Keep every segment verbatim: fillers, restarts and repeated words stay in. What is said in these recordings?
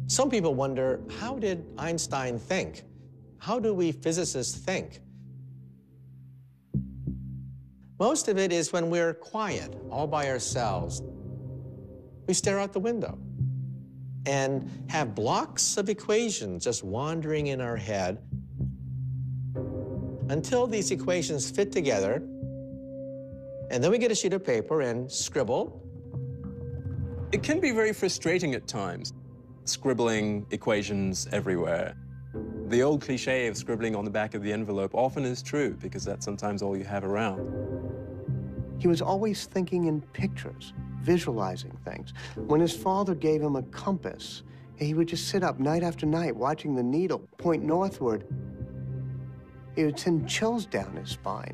Some people wonder, how did Einstein think? How do we physicists think? Most of it is when we're quiet, all by ourselves. We stare out the window and have blocks of equations just wandering in our head until these equations fit together, and then we get a sheet of paper and scribble. It can be very frustrating at times, scribbling equations everywhere. The old cliche of scribbling on the back of the envelope often is true, because that's sometimes all you have around. He was always thinking in pictures, visualizing things. When his father gave him a compass, he would just sit up night after night watching the needle point northward. It would send chills down his spine.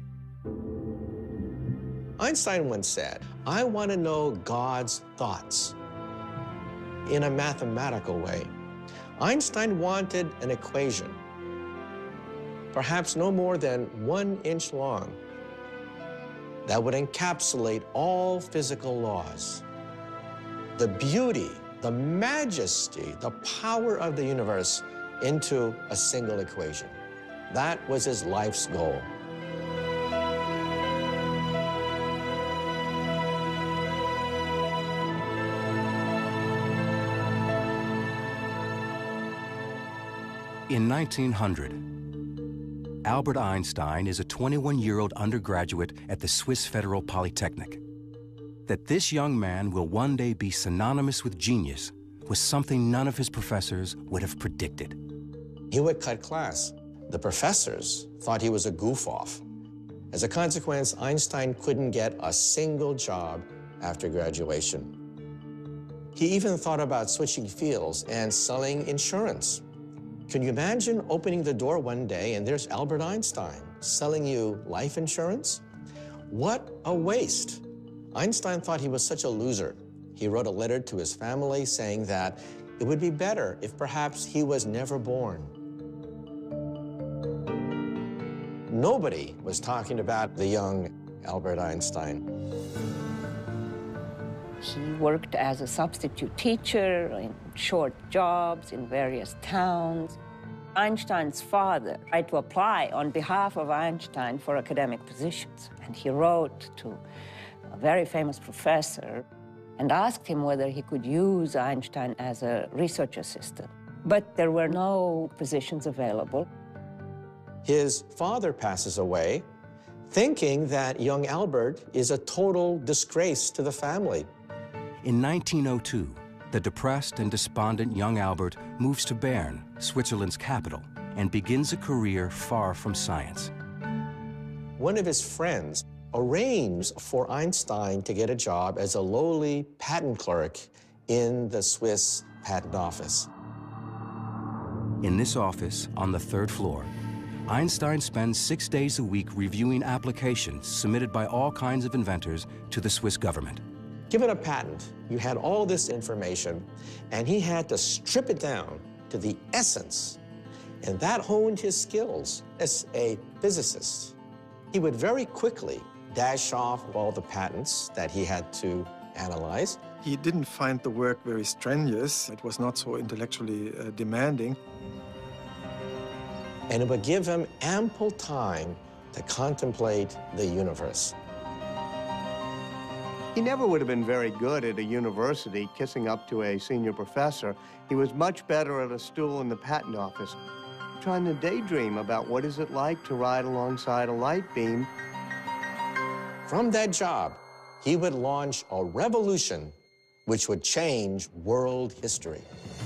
Einstein once said, "I want to know God's thoughts in a mathematical way." Einstein wanted an equation, perhaps no more than one inch long, that would encapsulate all physical laws. The beauty, the majesty, the power of the universe into a single equation. That was his life's goal. In nineteen hundred, Albert Einstein is a twenty-one-year-old undergraduate at the Swiss Federal Polytechnic. That this young man will one day be synonymous with genius was something none of his professors would have predicted. He would cut class. The professors thought he was a goof-off. As a consequence, Einstein couldn't get a single job after graduation. He even thought about switching fields and selling insurance. Can you imagine opening the door one day and there's Albert Einstein selling you life insurance? What a waste. Einstein thought he was such a loser. He wrote a letter to his family saying that it would be better if perhaps he was never born. Nobody was talking about the young Albert Einstein. He worked as a substitute teacher in short jobs in various towns. Einstein's father tried to apply on behalf of Einstein for academic positions, and he wrote to a very famous professor and asked him whether he could use Einstein as a research assistant. But there were no positions available. His father passes away, thinking that young Albert is a total disgrace to the family. In nineteen oh two, the depressed and despondent young Albert moves to Bern, Switzerland's capital, and begins a career far from science. One of his friends arranged for Einstein to get a job as a lowly patent clerk in the Swiss patent office. In this office, on the third floor, Einstein spends six days a week reviewing applications submitted by all kinds of inventors to the Swiss government. Given a patent, you had all this information, and he had to strip it down to the essence, and that honed his skills as a physicist. He would very quickly dash off all the patents that he had to analyze. He didn't find the work very strenuous. It was not so intellectually uh, demanding. And it would give him ample time to contemplate the universe. He never would have been very good at a university kissing up to a senior professor. He was much better at a stool in the patent office, trying to daydream about what is it like to ride alongside a light beam. From that job, he would launch a revolution which would change world history.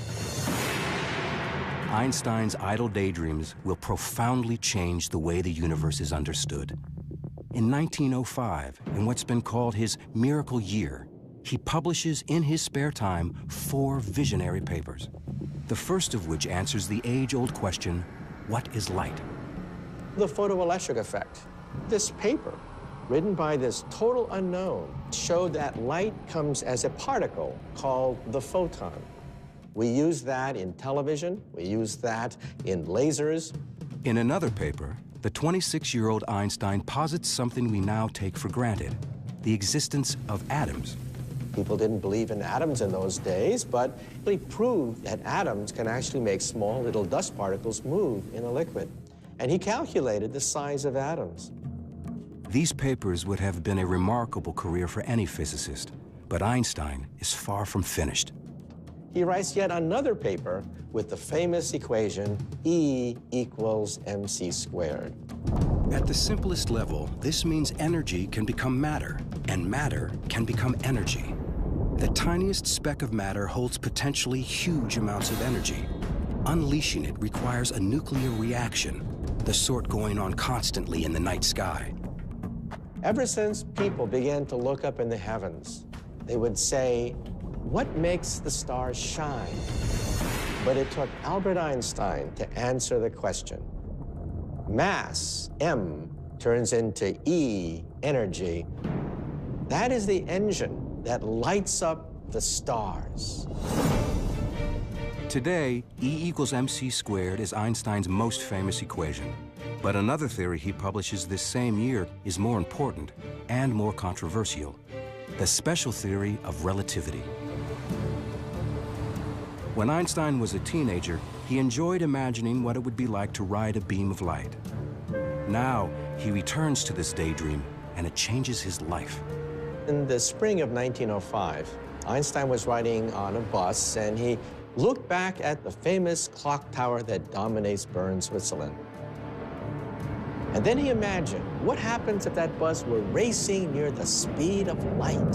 Einstein's idle daydreams will profoundly change the way the universe is understood. In nineteen oh five, in what's been called his miracle year, he publishes in his spare time four visionary papers, the first of which answers the age-old question, what is light? The photoelectric effect. This paper, written by this total unknown, showed that light comes as a particle called the photon. We use that in television, we use that in lasers. In another paper, the twenty-six-year-old Einstein posits something we now take for granted, the existence of atoms. People didn't believe in atoms in those days, but he proved that atoms can actually make small little dust particles move in a liquid. And he calculated the size of atoms. These papers would have been a remarkable career for any physicist, but Einstein is far from finished. He writes yet another paper with the famous equation E equals mc squared. At the simplest level, this means energy can become matter, and matter can become energy. The tiniest speck of matter holds potentially huge amounts of energy. Unleashing it requires a nuclear reaction, the sort going on constantly in the night sky. Ever since people began to look up in the heavens, they would say, what makes the stars shine? But it took Albert Einstein to answer the question. Mass, M, turns into E, energy. That is the engine that lights up the stars. Today, E equals mc squared is Einstein's most famous equation. But another theory he publishes this same year is more important and more controversial: the special theory of relativity. When Einstein was a teenager, he enjoyed imagining what it would be like to ride a beam of light. Now, he returns to this daydream, and it changes his life. In the spring of nineteen oh five, Einstein was riding on a bus, and he looked back at the famous clock tower that dominates Bern, Switzerland. And then he imagined, what happens if that bus were racing near the speed of light?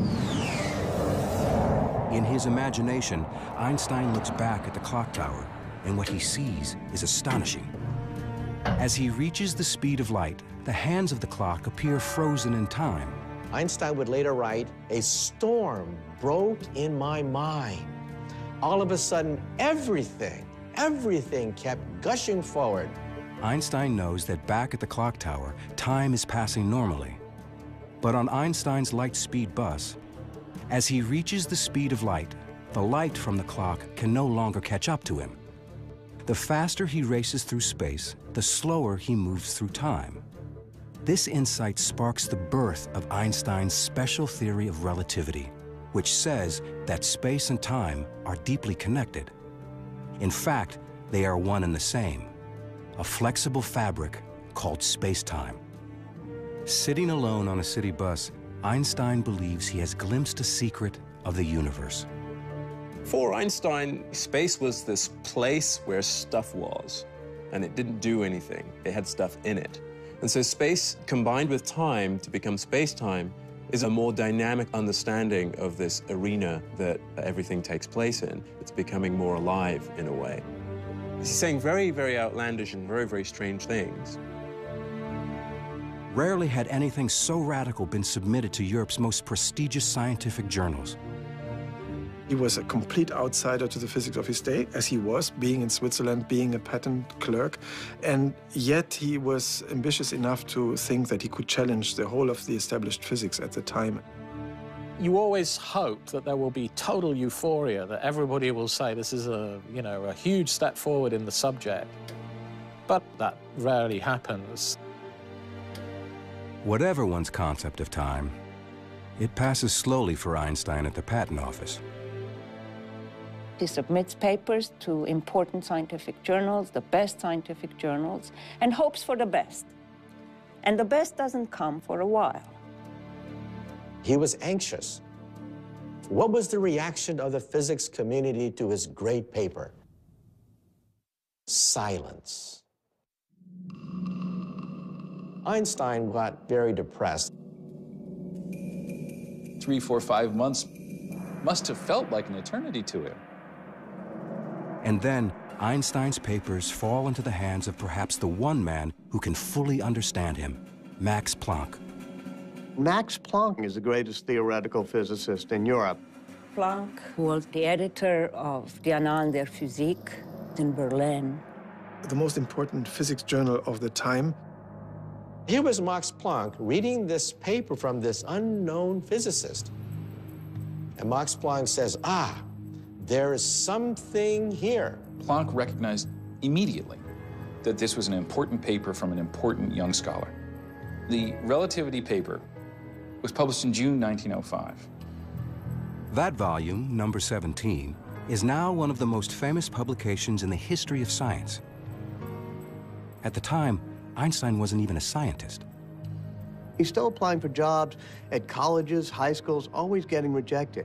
In his imagination, Einstein looks back at the clock tower, and what he sees is astonishing. As he reaches the speed of light, the hands of the clock appear frozen in time. Einstein would later write, a storm broke in my mind. All of a sudden, everything, everything kept gushing forward. Einstein knows that back at the clock tower, time is passing normally. But on Einstein's light-speed bus, as he reaches the speed of light, the light from the clock can no longer catch up to him. The faster he races through space, the slower he moves through time. This insight sparks the birth of Einstein's special theory of relativity, which says that space and time are deeply connected. In fact, they are one and the same, a flexible fabric called space-time. Sitting alone on a city bus, Einstein believes he has glimpsed a secret of the universe. For Einstein, space was this place where stuff was, and it didn't do anything. It had stuff in it. And so space combined with time to become space-time is a more dynamic understanding of this arena that everything takes place in. It's becoming more alive in a way. He's saying very, very outlandish and very, very strange things. Rarely had anything so radical been submitted to Europe's most prestigious scientific journals. He was a complete outsider to the physics of his day, as he was, being in Switzerland, being a patent clerk. And yet he was ambitious enough to think that he could challenge the whole of the established physics at the time. You always hope that there will be total euphoria, that everybody will say this is a, you know, a huge step forward in the subject. But that rarely happens. Whatever one's concept of time, it passes slowly for Einstein at the patent office. He submits papers to important scientific journals, the best scientific journals, and hopes for the best. And the best doesn't come for a while. He was anxious. What was the reaction of the physics community to his great paper? Silence. Einstein got very depressed. Three, four, five months must have felt like an eternity to him. And then Einstein's papers fall into the hands of perhaps the one man who can fully understand him, Max Planck. Max Planck is the greatest theoretical physicist in Europe. Planck was the editor of the Annalen der Physik in Berlin. The most important physics journal of the time. Here was Max Planck reading this paper from this unknown physicist. And Max Planck says, ah, there is something here. Planck recognized immediately that this was an important paper from an important young scholar. The relativity paper was published in June nineteen oh five. That volume, number seventeen, is now one of the most famous publications in the history of science. At the time, Einstein wasn't even a scientist. He's still applying for jobs at colleges, high schools, always getting rejected.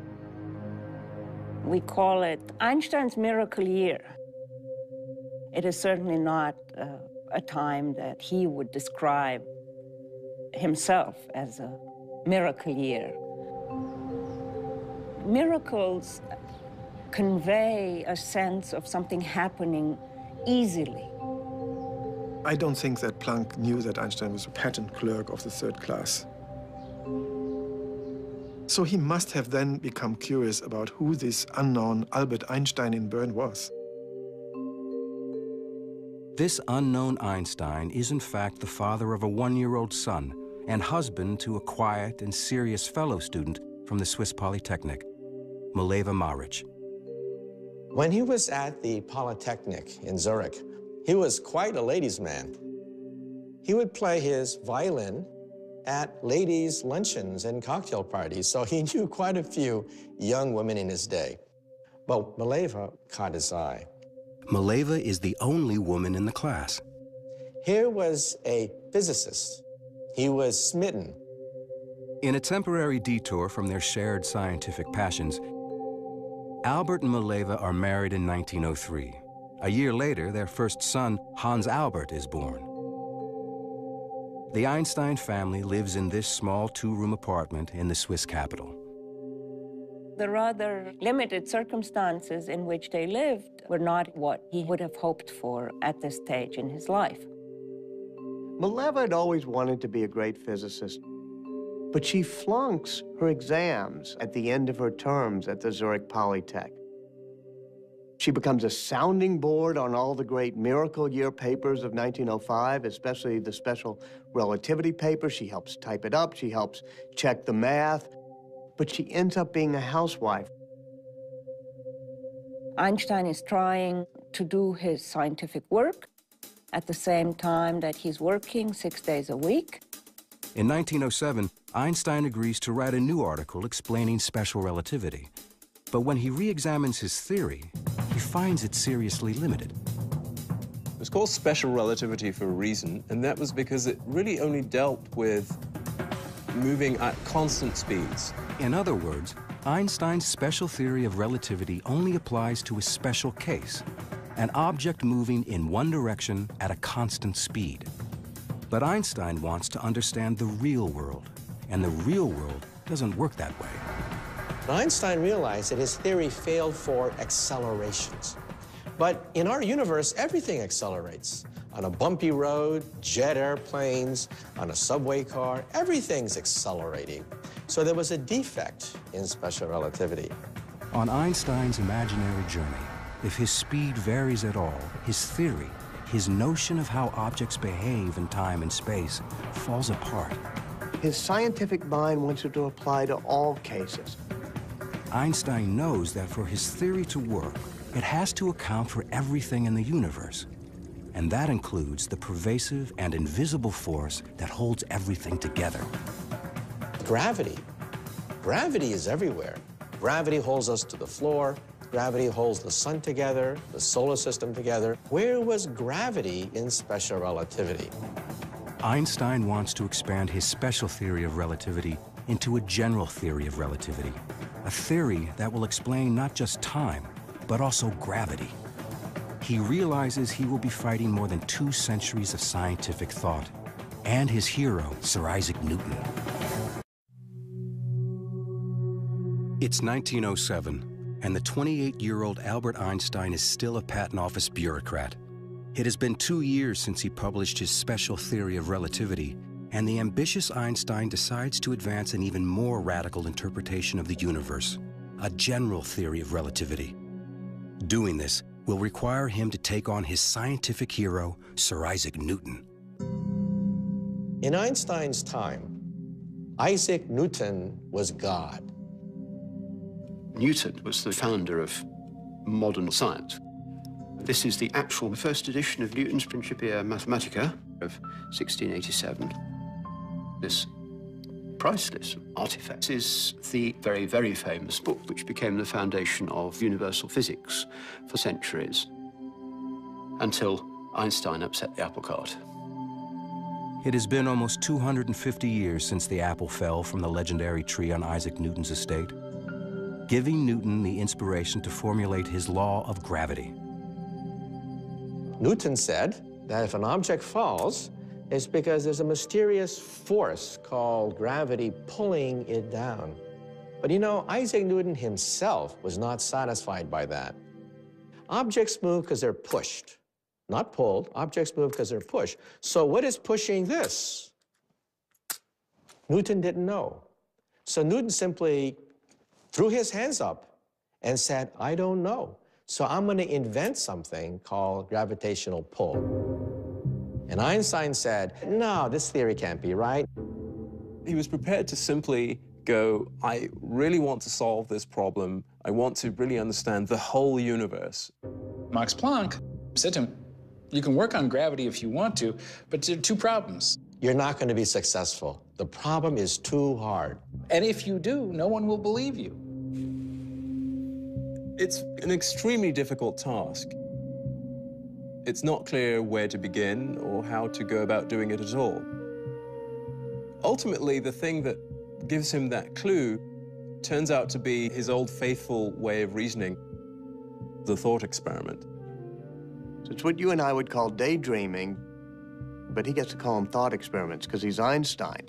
We call it Einstein's miracle year. It is certainly not uh, a time that he would describe himself as a miracle year. Miracles convey a sense of something happening easily. I don't think that Planck knew that Einstein was a patent clerk of the third class. So he must have then become curious about who this unknown Albert Einstein in Bern was. This unknown Einstein is in fact the father of a one-year-old son and husband to a quiet and serious fellow student from the Swiss Polytechnic, Mileva Maric. When he was at the Polytechnic in Zurich, he was quite a ladies' man. He would play his violin at ladies' luncheons and cocktail parties, so he knew quite a few young women in his day. But Mileva caught his eye. Mileva is the only woman in the class. Here was a physicist. He was smitten. In a temporary detour from their shared scientific passions, Albert and Mileva are married in nineteen oh three. A year later, their first son, Hans Albert, is born. The Einstein family lives in this small two-room apartment in the Swiss capital. The rather limited circumstances in which they lived were not what he would have hoped for at this stage in his life. Mileva had always wanted to be a great physicist, but she flunks her exams at the end of her terms at the Zurich Polytech. She becomes a sounding board on all the great miracle year papers of nineteen oh five, especially the special relativity paper. She helps type it up, she helps check the math, but she ends up being a housewife. Einstein is trying to do his scientific work at the same time that he's working six days a week. In nineteen oh seven, Einstein agrees to write a new article explaining special relativity. But when he re-examines his theory, he finds it seriously limited. It was called special relativity for a reason, and that was because it really only dealt with moving at constant speeds. In other words, Einstein's special theory of relativity only applies to a special case, an object moving in one direction at a constant speed. But Einstein wants to understand the real world, and the real world doesn't work that way. Einstein realized that his theory failed for accelerations. But in our universe, everything accelerates. On a bumpy road, jet airplanes, on a subway car, everything's accelerating. So there was a defect in special relativity. On Einstein's imaginary journey, if his speed varies at all, his theory, his notion of how objects behave in time and space, falls apart. His scientific mind wants it to apply to all cases. Einstein knows that for his theory to work, it has to account for everything in the universe. And that includes the pervasive and invisible force that holds everything together. Gravity. Gravity is everywhere. Gravity holds us to the floor. Gravity holds the sun together, the solar system together. Where was gravity in special relativity? Einstein wants to expand his special theory of relativity into a general theory of relativity, a theory that will explain not just time, but also gravity. He realizes he will be fighting more than two centuries of scientific thought, and his hero, Sir Isaac Newton. It's nineteen oh seven, and the twenty-eight-year-old Albert Einstein is still a patent office bureaucrat. It has been two years since he published his special theory of relativity, and the ambitious Einstein decides to advance an even more radical interpretation of the universe, a general theory of relativity. Doing this will require him to take on his scientific hero, Sir Isaac Newton. In Einstein's time, Isaac Newton was God. Newton was the founder of modern science. This is the actual first edition of Newton's Principia Mathematica of sixteen eighty-seven. This priceless artifacts is the very, very famous book which became the foundation of universal physics for centuries, until Einstein upset the apple cart. It has been almost two hundred fifty years since the apple fell from the legendary tree on Isaac Newton's estate, giving Newton the inspiration to formulate his law of gravity. Newton said that if an object falls, it's because there's a mysterious force called gravity pulling it down. But you know, Isaac Newton himself was not satisfied by that. Objects move because they're pushed, not pulled. Objects move because they're pushed. So what is pushing this? Newton didn't know. So Newton simply threw his hands up and said, I don't know. So I'm going to invent something called gravitational pull. And Einstein said, no, this theory can't be right. He was prepared to simply go, I really want to solve this problem. I want to really understand the whole universe. Max Planck said to him, you can work on gravity if you want to, but there are two problems. You're not going to be successful. The problem is too hard. And if you do, no one will believe you. It's an extremely difficult task. It's not clear where to begin or how to go about doing it at all. Ultimately, the thing that gives him that clue turns out to be his old faithful way of reasoning, the thought experiment. So it's what you and I would call daydreaming, but he gets to call them thought experiments because he's Einstein.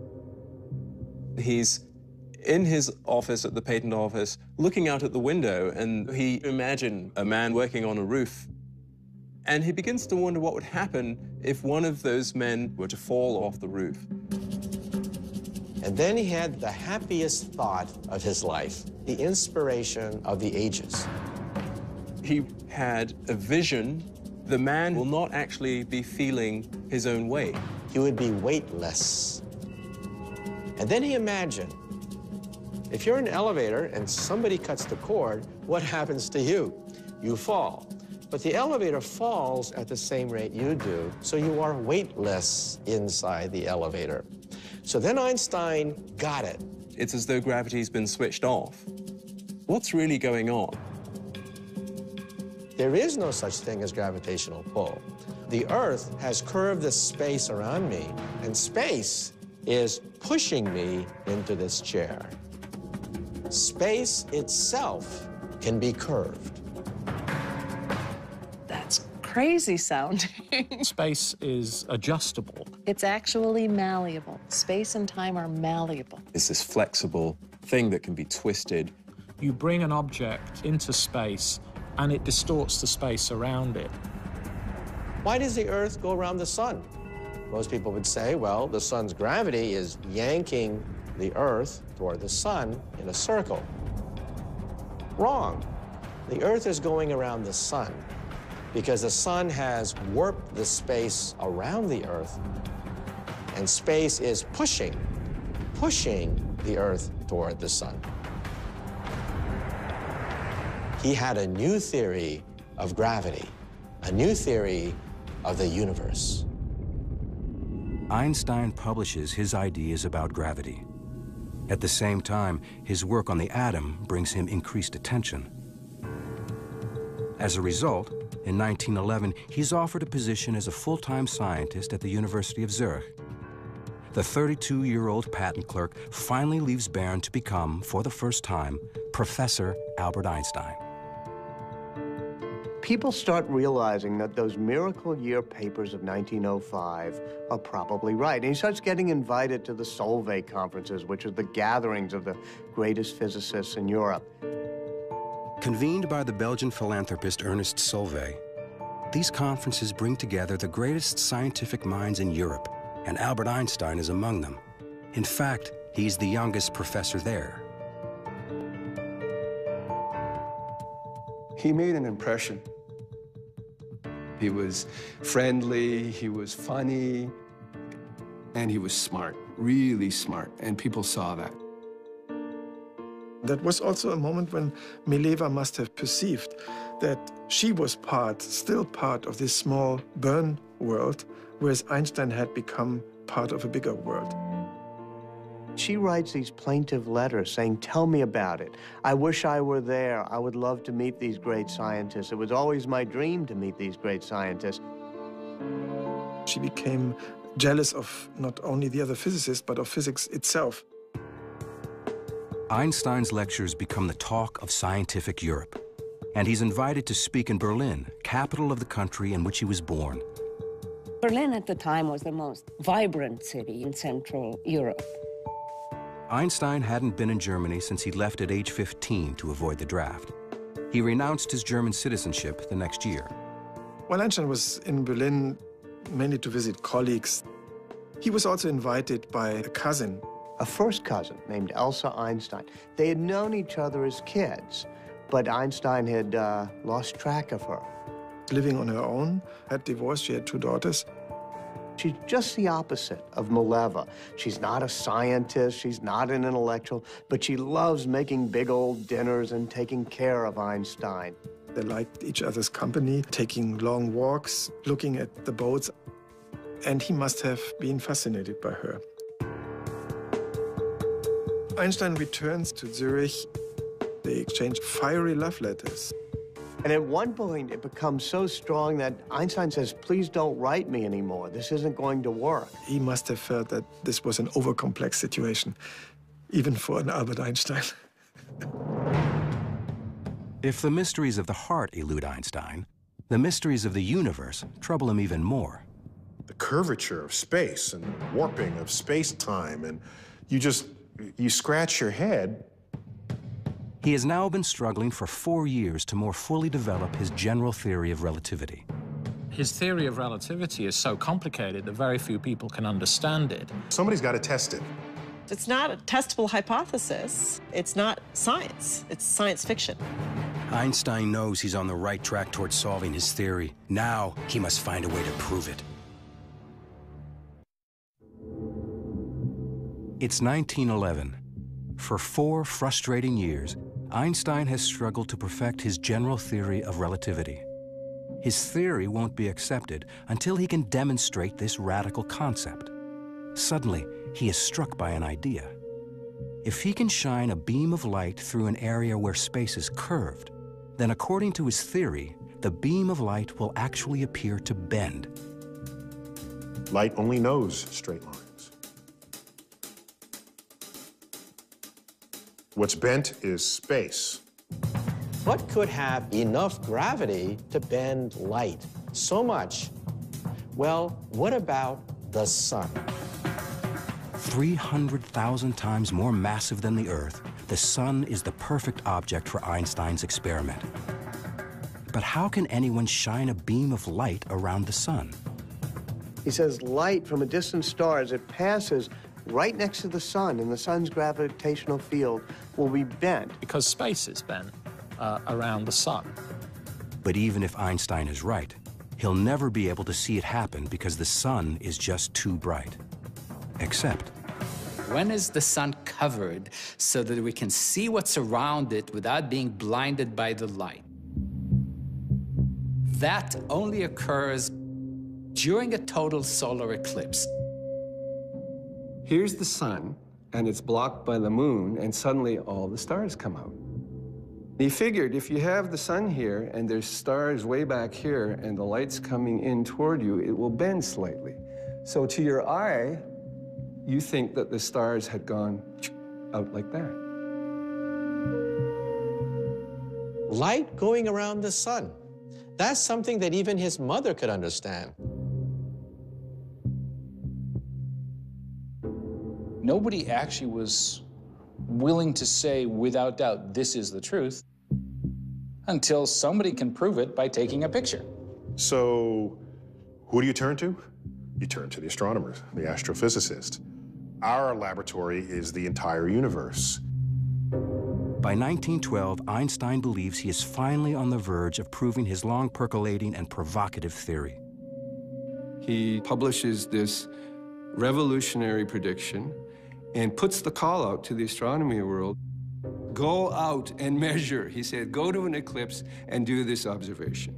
He's in his office at the patent office, looking out at the window, and he imagined a man working on a roof. And he begins to wonder what would happen if one of those men were to fall off the roof. And then he had the happiest thought of his life, the inspiration of the ages. He had a vision. The man will not actually be feeling his own weight. He would be weightless. And then he imagined, if you're in an elevator and somebody cuts the cord, what happens to you? You fall. But the elevator falls at the same rate you do, so you are weightless inside the elevator. So then Einstein got it. It's as though gravity's been switched off. What's really going on? There is no such thing as gravitational pull. The Earth has curved the space around me, and space is pushing me into this chair. Space itself can be curved. That's crazy sounding. Space is adjustable. It's actually malleable. Space and time are malleable. It's this flexible thing that can be twisted. You bring an object into space, and it distorts the space around it. Why does the Earth go around the sun? Most people would say, well, the sun's gravity is yanking the Earth toward the sun in a circle. Wrong. The Earth is going around the sun because the sun has warped the space around the Earth, and space is pushing, pushing the Earth toward the sun. He had a new theory of gravity, a new theory of the universe. Einstein publishes his ideas about gravity. At the same time, his work on the atom brings him increased attention. As a result, in nineteen eleven, he's offered a position as a full-time scientist at the University of Zurich. The thirty-two-year-old patent clerk finally leaves Bern to become, for the first time, Professor Albert Einstein. People start realizing that those miracle year papers of nineteen oh five are probably right. And he starts getting invited to the Solvay conferences, which are the gatherings of the greatest physicists in Europe. Convened by the Belgian philanthropist Ernest Solvay, these conferences bring together the greatest scientific minds in Europe, and Albert Einstein is among them. In fact, he's the youngest professor there. He made an impression. He was friendly, he was funny, and he was smart, really smart, and people saw that. That was also a moment when Mileva must have perceived that she was part, still part of this small Bern world, whereas Einstein had become part of a bigger world. She writes these plaintive letters saying, tell me about it. I wish I were there. I would love to meet these great scientists. It was always my dream to meet these great scientists. She became jealous of not only the other physicists, but of physics itself. Einstein's lectures become the talk of scientific Europe, and he's invited to speak in Berlin, capital of the country in which he was born. Berlin at the time was the most vibrant city in Central Europe. Einstein hadn't been in Germany since he left at age fifteen to avoid the draft. He renounced his German citizenship the next year. While Einstein was in Berlin mainly to visit colleagues, he was also invited by a cousin. A first cousin named Elsa Einstein. They had known each other as kids, but Einstein had uh, lost track of her. Living on her own, had divorced, she had two daughters. She's just the opposite of Mileva. She's not a scientist, she's not an intellectual, but she loves making big old dinners and taking care of Einstein. They liked each other's company, taking long walks, looking at the boats, and he must have been fascinated by her. Einstein returns to Zurich. They exchange fiery love letters. And at one point, it becomes so strong that Einstein says, please don't write me anymore. This isn't going to work. He must have felt that this was an overcomplex situation, even for an Albert Einstein. If the mysteries of the heart elude Einstein, the mysteries of the universe trouble him even more. The curvature of space and warping of space-time, and you just, you scratch your head. He has now been struggling for four years to more fully develop his general theory of relativity. His theory of relativity is so complicated that very few people can understand it. Somebody's got to test it. It's not a testable hypothesis. It's not science. It's science fiction. Einstein knows he's on the right track towards solving his theory. Now he must find a way to prove it. It's nineteen eleven. For four frustrating years, Einstein has struggled to perfect his general theory of relativity. His theory won't be accepted until he can demonstrate this radical concept. Suddenly, he is struck by an idea. If he can shine a beam of light through an area where space is curved, then according to his theory, the beam of light will actually appear to bend. Light only knows straight lines. What's bent is space. What could have enough gravity to bend light so much? Well, what about the sun? three hundred thousand times more massive than the Earth, the sun is the perfect object for Einstein's experiment. But how can anyone shine a beam of light around the sun? He says light from a distant star, as it passes right next to the sun in the sun's gravitational field, will be bent. Because space is bent uh, around the sun. But even if Einstein is right, he'll never be able to see it happen because the sun is just too bright. Except, when is the sun covered so that we can see what's around it without being blinded by the light? That only occurs during a total solar eclipse. Here's the sun, and it's blocked by the moon, and suddenly all the stars come out. He figured if you have the sun here, and there's stars way back here, and the light's coming in toward you, it will bend slightly. So to your eye, you think that the stars had gone out like that. Light going around the sun. That's something that even his mother could understand. Nobody actually was willing to say without doubt, this is the truth, until somebody can prove it by taking a picture. So who do you turn to? You turn to the astronomers, the astrophysicist. Our laboratory is the entire universe. By nineteen twelve, Einstein believes he is finally on the verge of proving his long percolating and provocative theory. He publishes this revolutionary prediction and puts the call out to the astronomy world. Go out and measure. He said, go to an eclipse and do this observation.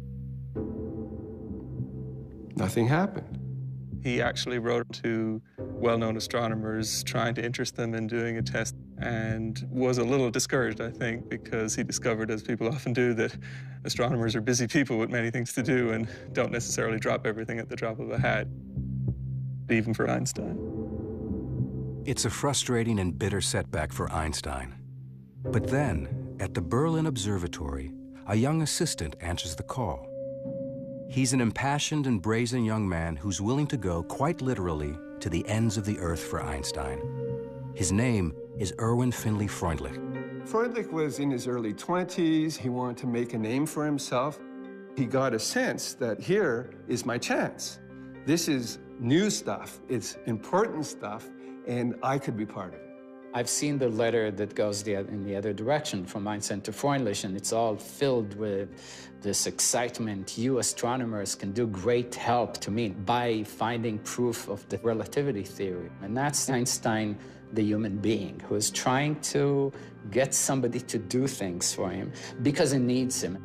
Nothing happened. He actually wrote to well-known astronomers trying to interest them in doing a test, and was a little discouraged, I think, because he discovered, as people often do, that astronomers are busy people with many things to do and don't necessarily drop everything at the drop of a hat, even for Einstein. It's a frustrating and bitter setback for Einstein. But then, at the Berlin Observatory, a young assistant answers the call. He's an impassioned and brazen young man who's willing to go, quite literally, to the ends of the earth for Einstein. His name is Erwin Finley Freundlich. Freundlich was in his early twenties. He wanted to make a name for himself. He got a sense that here is my chance. This is new stuff. It's important stuff, and I could be part of it. I've seen the letter that goes the, in the other direction from Einstein to Freundlich, and it's all filled with this excitement. You astronomers can do great help to me by finding proof of the relativity theory. And that's Einstein, the human being, who is trying to get somebody to do things for him because he needs him.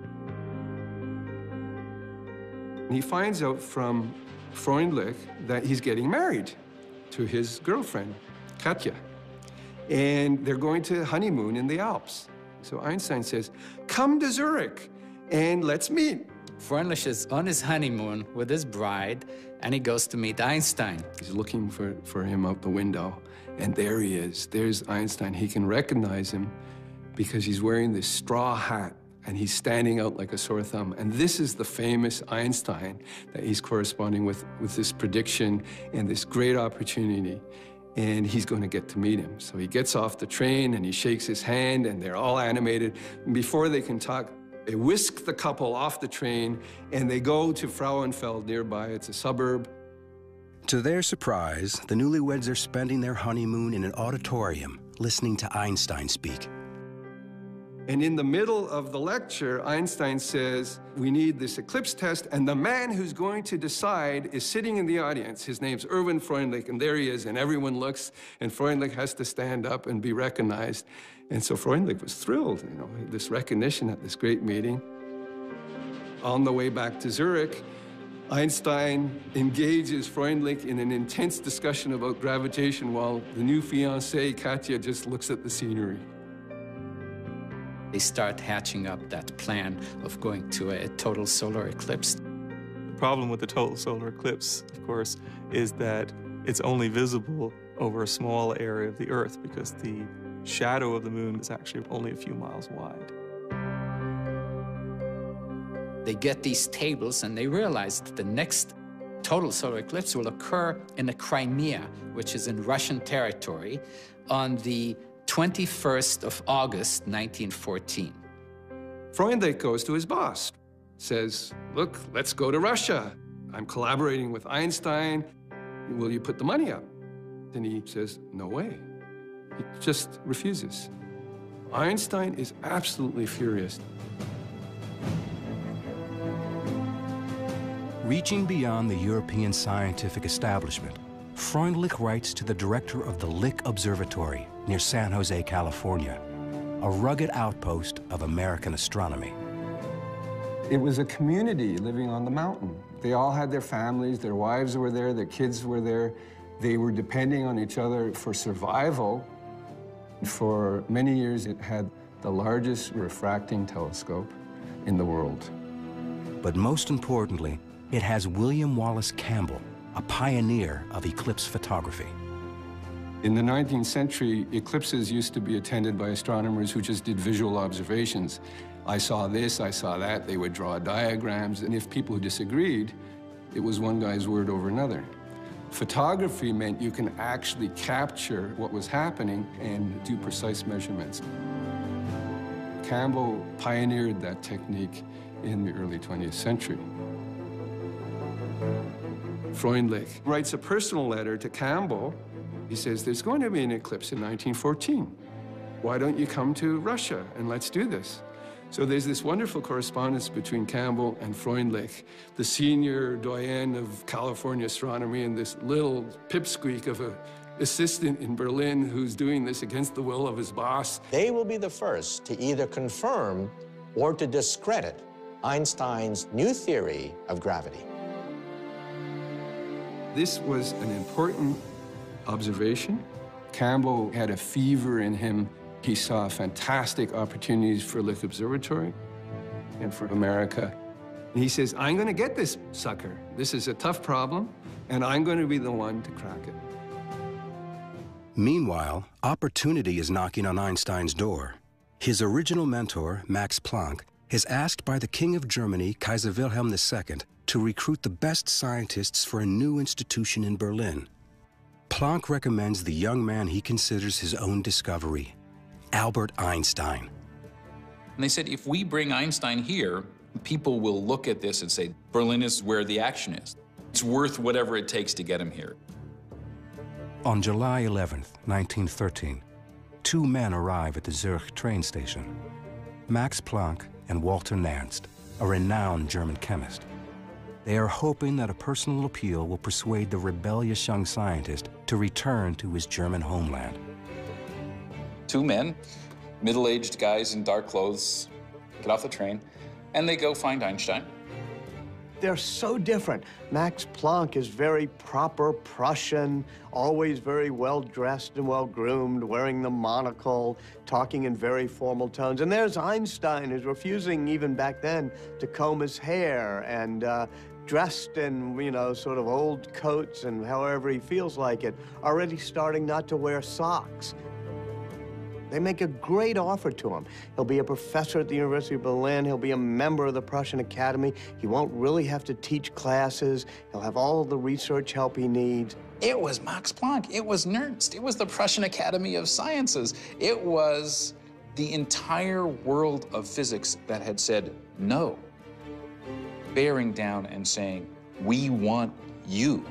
He finds out from Freundlich that he's getting married to his girlfriend, Katja. And they're going to honeymoon in the Alps. So Einstein says, come to Zurich and let's meet. Freundlich is on his honeymoon with his bride, and he goes to meet Einstein. He's looking for, for him out the window, and there he is. There's Einstein. He can recognize him because he's wearing this straw hat, and he's standing out like a sore thumb. And this is the famous Einstein that he's corresponding with, with this prediction and this great opportunity. And he's going to get to meet him. So he gets off the train and he shakes his hand and they're all animated. And before they can talk, they whisk the couple off the train and they go to Frauenfeld nearby. It's a suburb. To their surprise, the newlyweds are spending their honeymoon in an auditorium, listening to Einstein speak. And in the middle of the lecture, Einstein says, we need this eclipse test, and the man who's going to decide is sitting in the audience. His name's Erwin Freundlich, and there he is, and everyone looks, and Freundlich has to stand up and be recognized. And so Freundlich was thrilled, you know, this recognition at this great meeting. On the way back to Zurich, Einstein engages Freundlich in an intense discussion about gravitation while the new fiancée, Katja, just looks at the scenery. They start hatching up that plan of going to a total solar eclipse. The problem with the total solar eclipse, of course, is that it's only visible over a small area of the Earth because the shadow of the moon is actually only a few miles wide. They get these tables and they realize that the next total solar eclipse will occur in the Crimea, which is in Russian territory, on the twenty-first of August, nineteen fourteen. Freundlich goes to his boss, says, look, let's go to Russia. I'm collaborating with Einstein. Will you put the money up? And he says, no way. He just refuses. Einstein is absolutely furious. Reaching beyond the European scientific establishment, Freundlich writes to the director of the Lick Observatory near San Jose, California, a rugged outpost of American astronomy. It was a community living on the mountain. They all had their families, their wives were there, their kids were there. They were depending on each other for survival. For many years, it had the largest refracting telescope in the world. But most importantly, it has William Wallace Campbell, a pioneer of eclipse photography. In the nineteenth century, eclipses used to be attended by astronomers who just did visual observations. I saw this, I saw that. They would draw diagrams, and if people disagreed, it was one guy's word over another. Photography meant you can actually capture what was happening and do precise measurements. Campbell pioneered that technique in the early twentieth century. Freundlich writes a personal letter to Campbell. He says, there's going to be an eclipse in nineteen fourteen. Why don't you come to Russia and let's do this? So there's this wonderful correspondence between Campbell and Freundlich, the senior doyen of California astronomy and this little pipsqueak of an assistant in Berlin who's doing this against the will of his boss. They will be the first to either confirm or to discredit Einstein's new theory of gravity. This was an important observation. Campbell had a fever in him. He saw fantastic opportunities for Lick Observatory and for America. And he says, I'm going to get this sucker. This is a tough problem, and I'm going to be the one to crack it. Meanwhile, opportunity is knocking on Einstein's door. His original mentor, Max Planck, is asked by the King of Germany, Kaiser Wilhelm the Second, to recruit the best scientists for a new institution in Berlin. Planck recommends the young man he considers his own discovery, Albert Einstein. And they said, if we bring Einstein here, people will look at this and say, Berlin is where the action is. It's worth whatever it takes to get him here. On July eleventh, nineteen thirteen, two men arrive at the Zurich train station. Max Planck and Walter Nernst, a renowned German chemist. They are hoping that a personal appeal will persuade the rebellious young scientist to return to his German homeland. Two men, middle-aged guys in dark clothes, get off the train, and they go find Einstein. They're so different. Max Planck is very proper Prussian, always very well-dressed and well-groomed, wearing the monocle, talking in very formal tones. And there's Einstein, who's refusing, even back then, to comb his hair and uh, dressed in, you know, sort of old coats and however he feels like it, already starting not to wear socks. They make a great offer to him. He'll be a professor at the University of Berlin. He'll be a member of the Prussian Academy. He won't really have to teach classes. He'll have all the research help he needs. It was Max Planck. It was Nernst. It was the Prussian Academy of Sciences. It was the entire world of physics that had said no, bearing down and saying, we want you.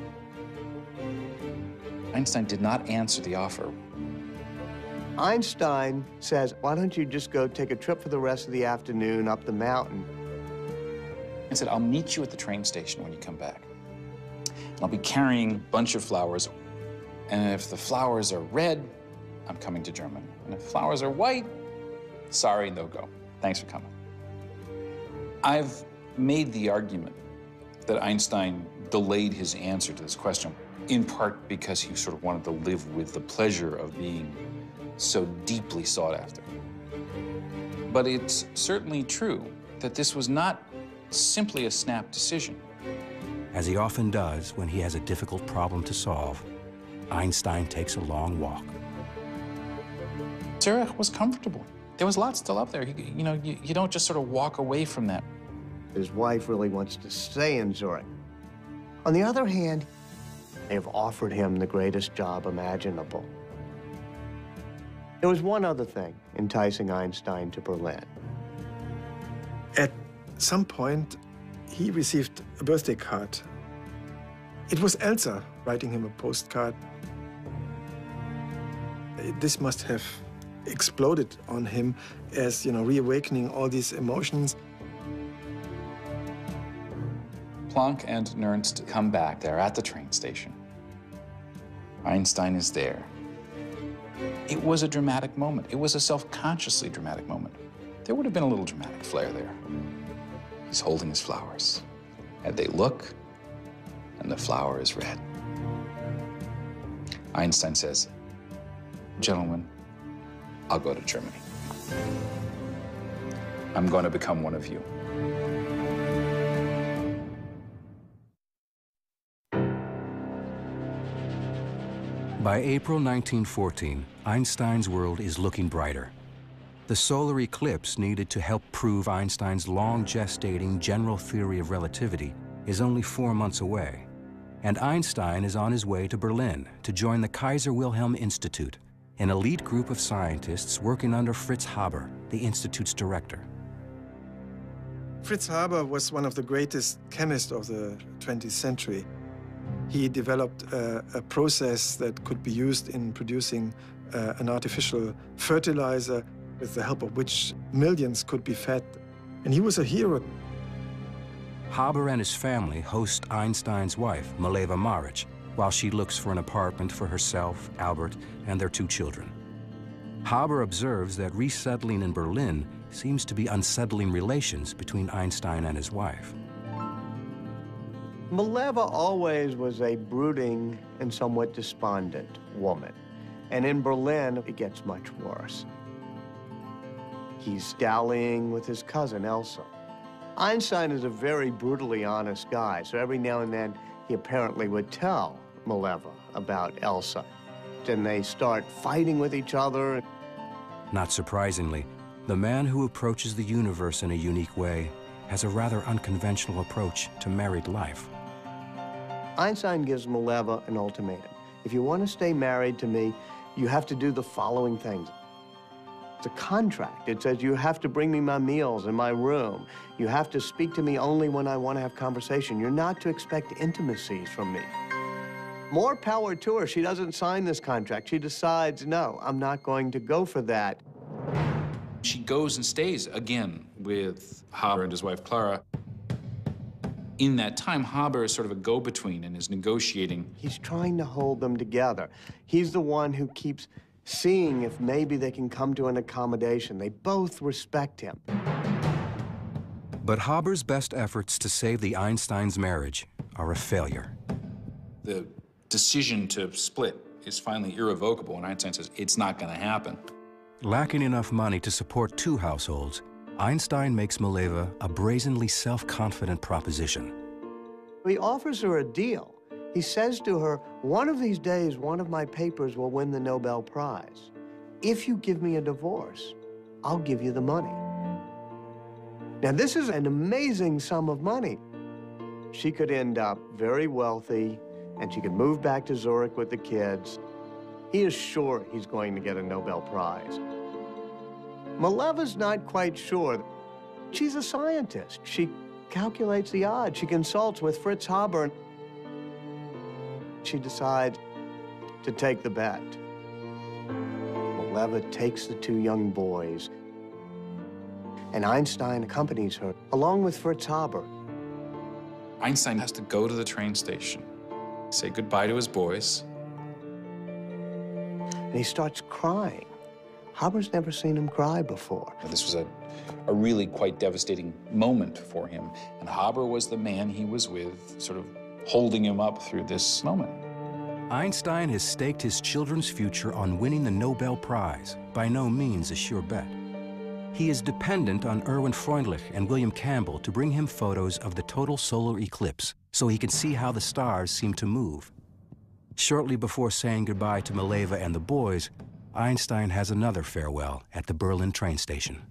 Einstein did not answer the offer. Einstein says, why don't you just go take a trip for the rest of the afternoon up the mountain? I said, I'll meet you at the train station when you come back. I'll be carrying a bunch of flowers. And if the flowers are red, I'm coming to Germany. And if flowers are white, sorry, no go. Thanks for coming. I've made the argument that Einstein delayed his answer to this question, in part because he sort of wanted to live with the pleasure of being so deeply sought after. But it's certainly true that this was not simply a snap decision. As he often does when he has a difficult problem to solve, Einstein takes a long walk. Zurich was comfortable. There was lots still up there. You, you know, you, you don't just sort of walk away from that. His wife really wants to stay in Zurich. On the other hand, they've offered him the greatest job imaginable. There was one other thing enticing Einstein to Berlin. At some point, he received a birthday card. It was Elsa writing him a postcard. This must have exploded on him as, you know, reawakening all these emotions. Planck and Nernst come back. They're at the train station. Einstein is there. It was a dramatic moment. It was a self-consciously dramatic moment. There would have been a little dramatic flair there. He's holding his flowers, and they look, and the flower is red. Einstein says, gentlemen, I'll go to Germany. I'm going to become one of you. By April nineteen fourteen, Einstein's world is looking brighter. The solar eclipse needed to help prove Einstein's long-gestating general theory of relativity is only four months away, and Einstein is on his way to Berlin to join the Kaiser Wilhelm Institute, an elite group of scientists working under Fritz Haber, the institute's director. Fritz Haber was one of the greatest chemists of the twentieth century. He developed a, a process that could be used in producing uh, an artificial fertilizer with the help of which millions could be fed. And he was a hero. Haber and his family host Einstein's wife, Mileva Maric, while she looks for an apartment for herself, Albert, and their two children. Haber observes that resettling in Berlin seems to be unsettling relations between Einstein and his wife. Mileva always was a brooding and somewhat despondent woman. And in Berlin, it gets much worse. He's dallying with his cousin, Elsa. Einstein is a very brutally honest guy, so every now and then he apparently would tell Mileva about Elsa. Then they start fighting with each other. Not surprisingly, the man who approaches the universe in a unique way has a rather unconventional approach to married life. Einstein gives Mileva an ultimatum. If you want to stay married to me, you have to do the following things. It's a contract. It says you have to bring me my meals in my room. You have to speak to me only when I want to have conversation. You're not to expect intimacies from me. More power to her. She doesn't sign this contract. She decides, no, I'm not going to go for that. She goes and stays again with Haber and his wife, Clara. In that time, Haber is sort of a go-between and is negotiating. He's trying to hold them together. He's the one who keeps seeing if maybe they can come to an accommodation. They both respect him. But Haber's best efforts to save the Einsteins' marriage are a failure. The decision to split is finally irrevocable, and Einstein says it's not going to happen. Lacking enough money to support two households, Einstein makes Mileva a brazenly self-confident proposition. He offers her a deal. He says to her, one of these days, one of my papers will win the Nobel Prize. If you give me a divorce, I'll give you the money. Now, this is an amazing sum of money. She could end up very wealthy, and she could move back to Zurich with the kids. He is sure he's going to get a Nobel Prize. Mileva's not quite sure. She's a scientist. She calculates the odds. She consults with Fritz Haber. She decides to take the bet. Mileva takes the two young boys, and Einstein accompanies her, along with Fritz Haber. Einstein has to go to the train station, say goodbye to his boys. And he starts crying. Haber's never seen him cry before. This was a, a really quite devastating moment for him, and Haber was the man he was with, sort of holding him up through this moment. Einstein has staked his children's future on winning the Nobel Prize, by no means a sure bet. He is dependent on Erwin Freundlich and William Campbell to bring him photos of the total solar eclipse so he can see how the stars seem to move. Shortly before saying goodbye to Mileva and the boys, Einstein has another farewell at the Berlin train station.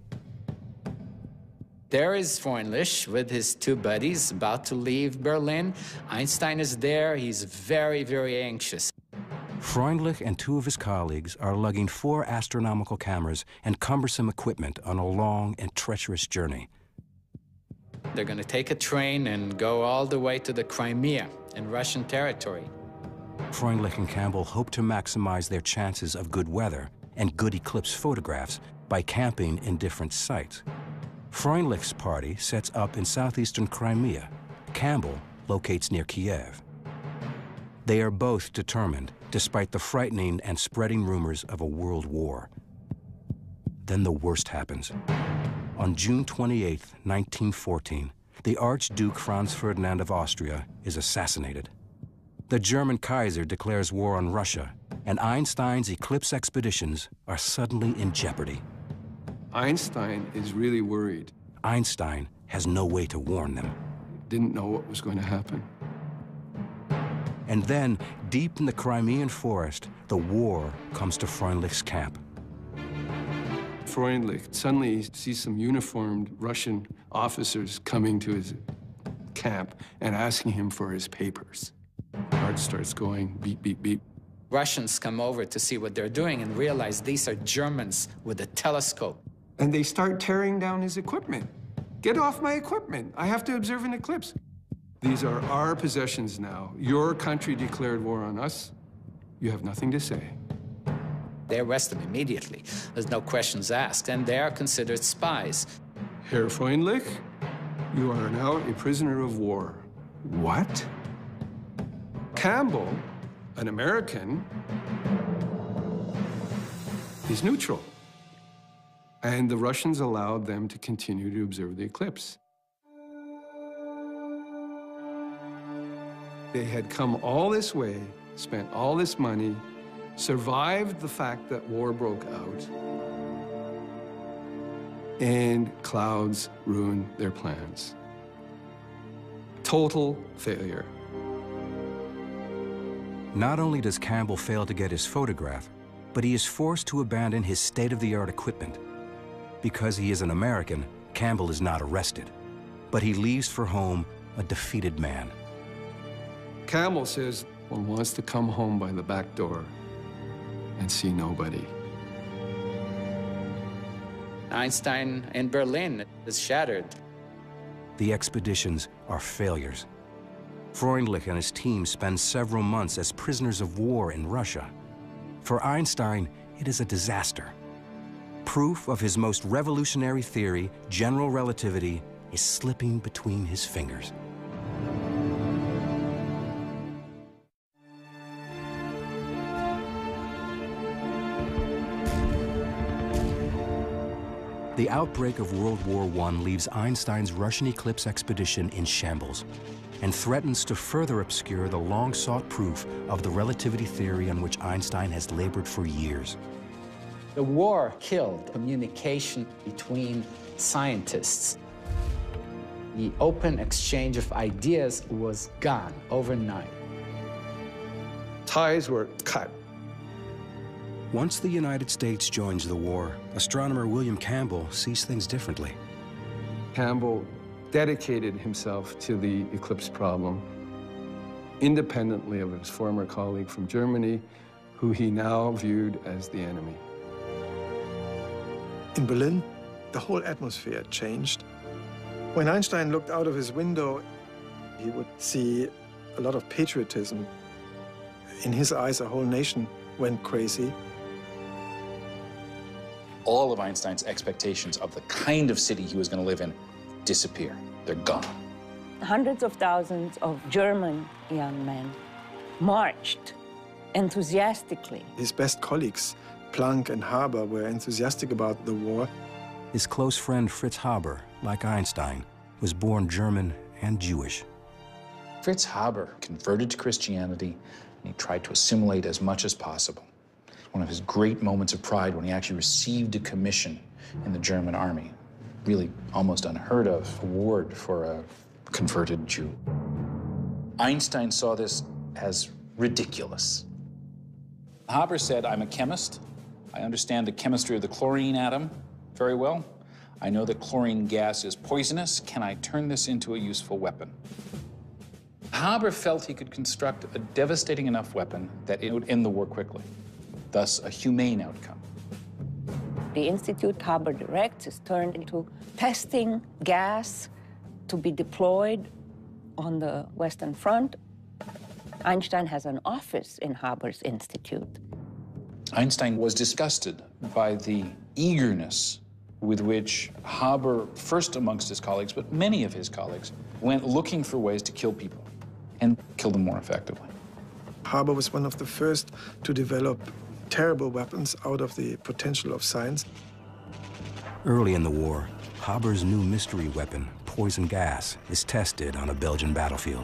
There is Freundlich with his two buddies about to leave Berlin. Einstein is there. He's very, very anxious. Freundlich and two of his colleagues are lugging four astronomical cameras and cumbersome equipment on a long and treacherous journey. They're going to take a train and go all the way to the Crimea in Russian territory. Freundlich and Campbell hope to maximize their chances of good weather and good eclipse photographs by camping in different sites. Freundlich's party sets up in southeastern Crimea. Campbell locates near Kiev. They are both determined, despite the frightening and spreading rumors of a world war. Then the worst happens. On June twenty-eighth, nineteen fourteen, the Archduke Franz Ferdinand of Austria is assassinated. The German Kaiser declares war on Russia, and Einstein's eclipse expeditions are suddenly in jeopardy. Einstein is really worried. Einstein has no way to warn them. Didn't know what was going to happen. And then, deep in the Crimean forest, the war comes to Freundlich's camp. Freundlich suddenly sees some uniformed Russian officers coming to his camp and asking him for his papers. Heart starts going beep, beep, beep. Russians come over to see what they're doing and realize these are Germans with a telescope. And they start tearing down his equipment. Get off my equipment. I have to observe an eclipse. These are our possessions now. Your country declared war on us. You have nothing to say. They arrest them immediately. There's no questions asked, and they are considered spies. Herr Freundlich, you are now a prisoner of war. What? Campbell, an American, is neutral. And the Russians allowed them to continue to observe the eclipse. They had come all this way, spent all this money, survived the fact that war broke out, and clouds ruined their plans. Total failure. Not only does Campbell fail to get his photograph, but he is forced to abandon his state-of-the-art equipment. Because he is an American, Campbell is not arrested, but he leaves for home a defeated man. Campbell says one wants to come home by the back door and see nobody. Einstein in Berlin is shattered. The expeditions are failures. Freundlich and his team spend several months as prisoners of war in Russia. For Einstein, it is a disaster. Proof of his most revolutionary theory, general relativity, is slipping between his fingers. The outbreak of World War One leaves Einstein's Russian eclipse expedition in shambles and threatens to further obscure the long-sought proof of the relativity theory on which Einstein has labored for years. The war killed communication between scientists. The open exchange of ideas was gone overnight. Ties were cut. Once the United States joins the war, astronomer William Campbell sees things differently. Campbell dedicated himself to the eclipse problem, independently of his former colleague from Germany, who he now viewed as the enemy. In Berlin, the whole atmosphere changed. When Einstein looked out of his window, he would see a lot of patriotism. In his eyes, a whole nation went crazy. All of Einstein's expectations of the kind of city he was going to live in disappear. They're gone. Hundreds of thousands of German young men marched enthusiastically. His best colleagues, Planck and Haber, were enthusiastic about the war. His close friend Fritz Haber, like Einstein, was born German and Jewish. Fritz Haber converted to Christianity, and he tried to assimilate as much as possible. One of his great moments of pride when he actually received a commission in the German army. Really almost unheard of award for a converted Jew. Einstein saw this as ridiculous. Haber said, I'm a chemist. I understand the chemistry of the chlorine atom very well. I know that chlorine gas is poisonous. Can I turn this into a useful weapon? Haber felt he could construct a devastating enough weapon that it would end the war quickly, thus a humane outcome. The institute Haber directs is turned into testing gas to be deployed on the Western Front. Einstein has an office in Haber's institute. Einstein was disgusted by the eagerness with which Haber, first amongst his colleagues, but many of his colleagues, went looking for ways to kill people and kill them more effectively. Haber was one of the first to develop terrible weapons out of the potential of science. Early in the war, Haber's new mystery weapon, poison gas, is tested on a Belgian battlefield.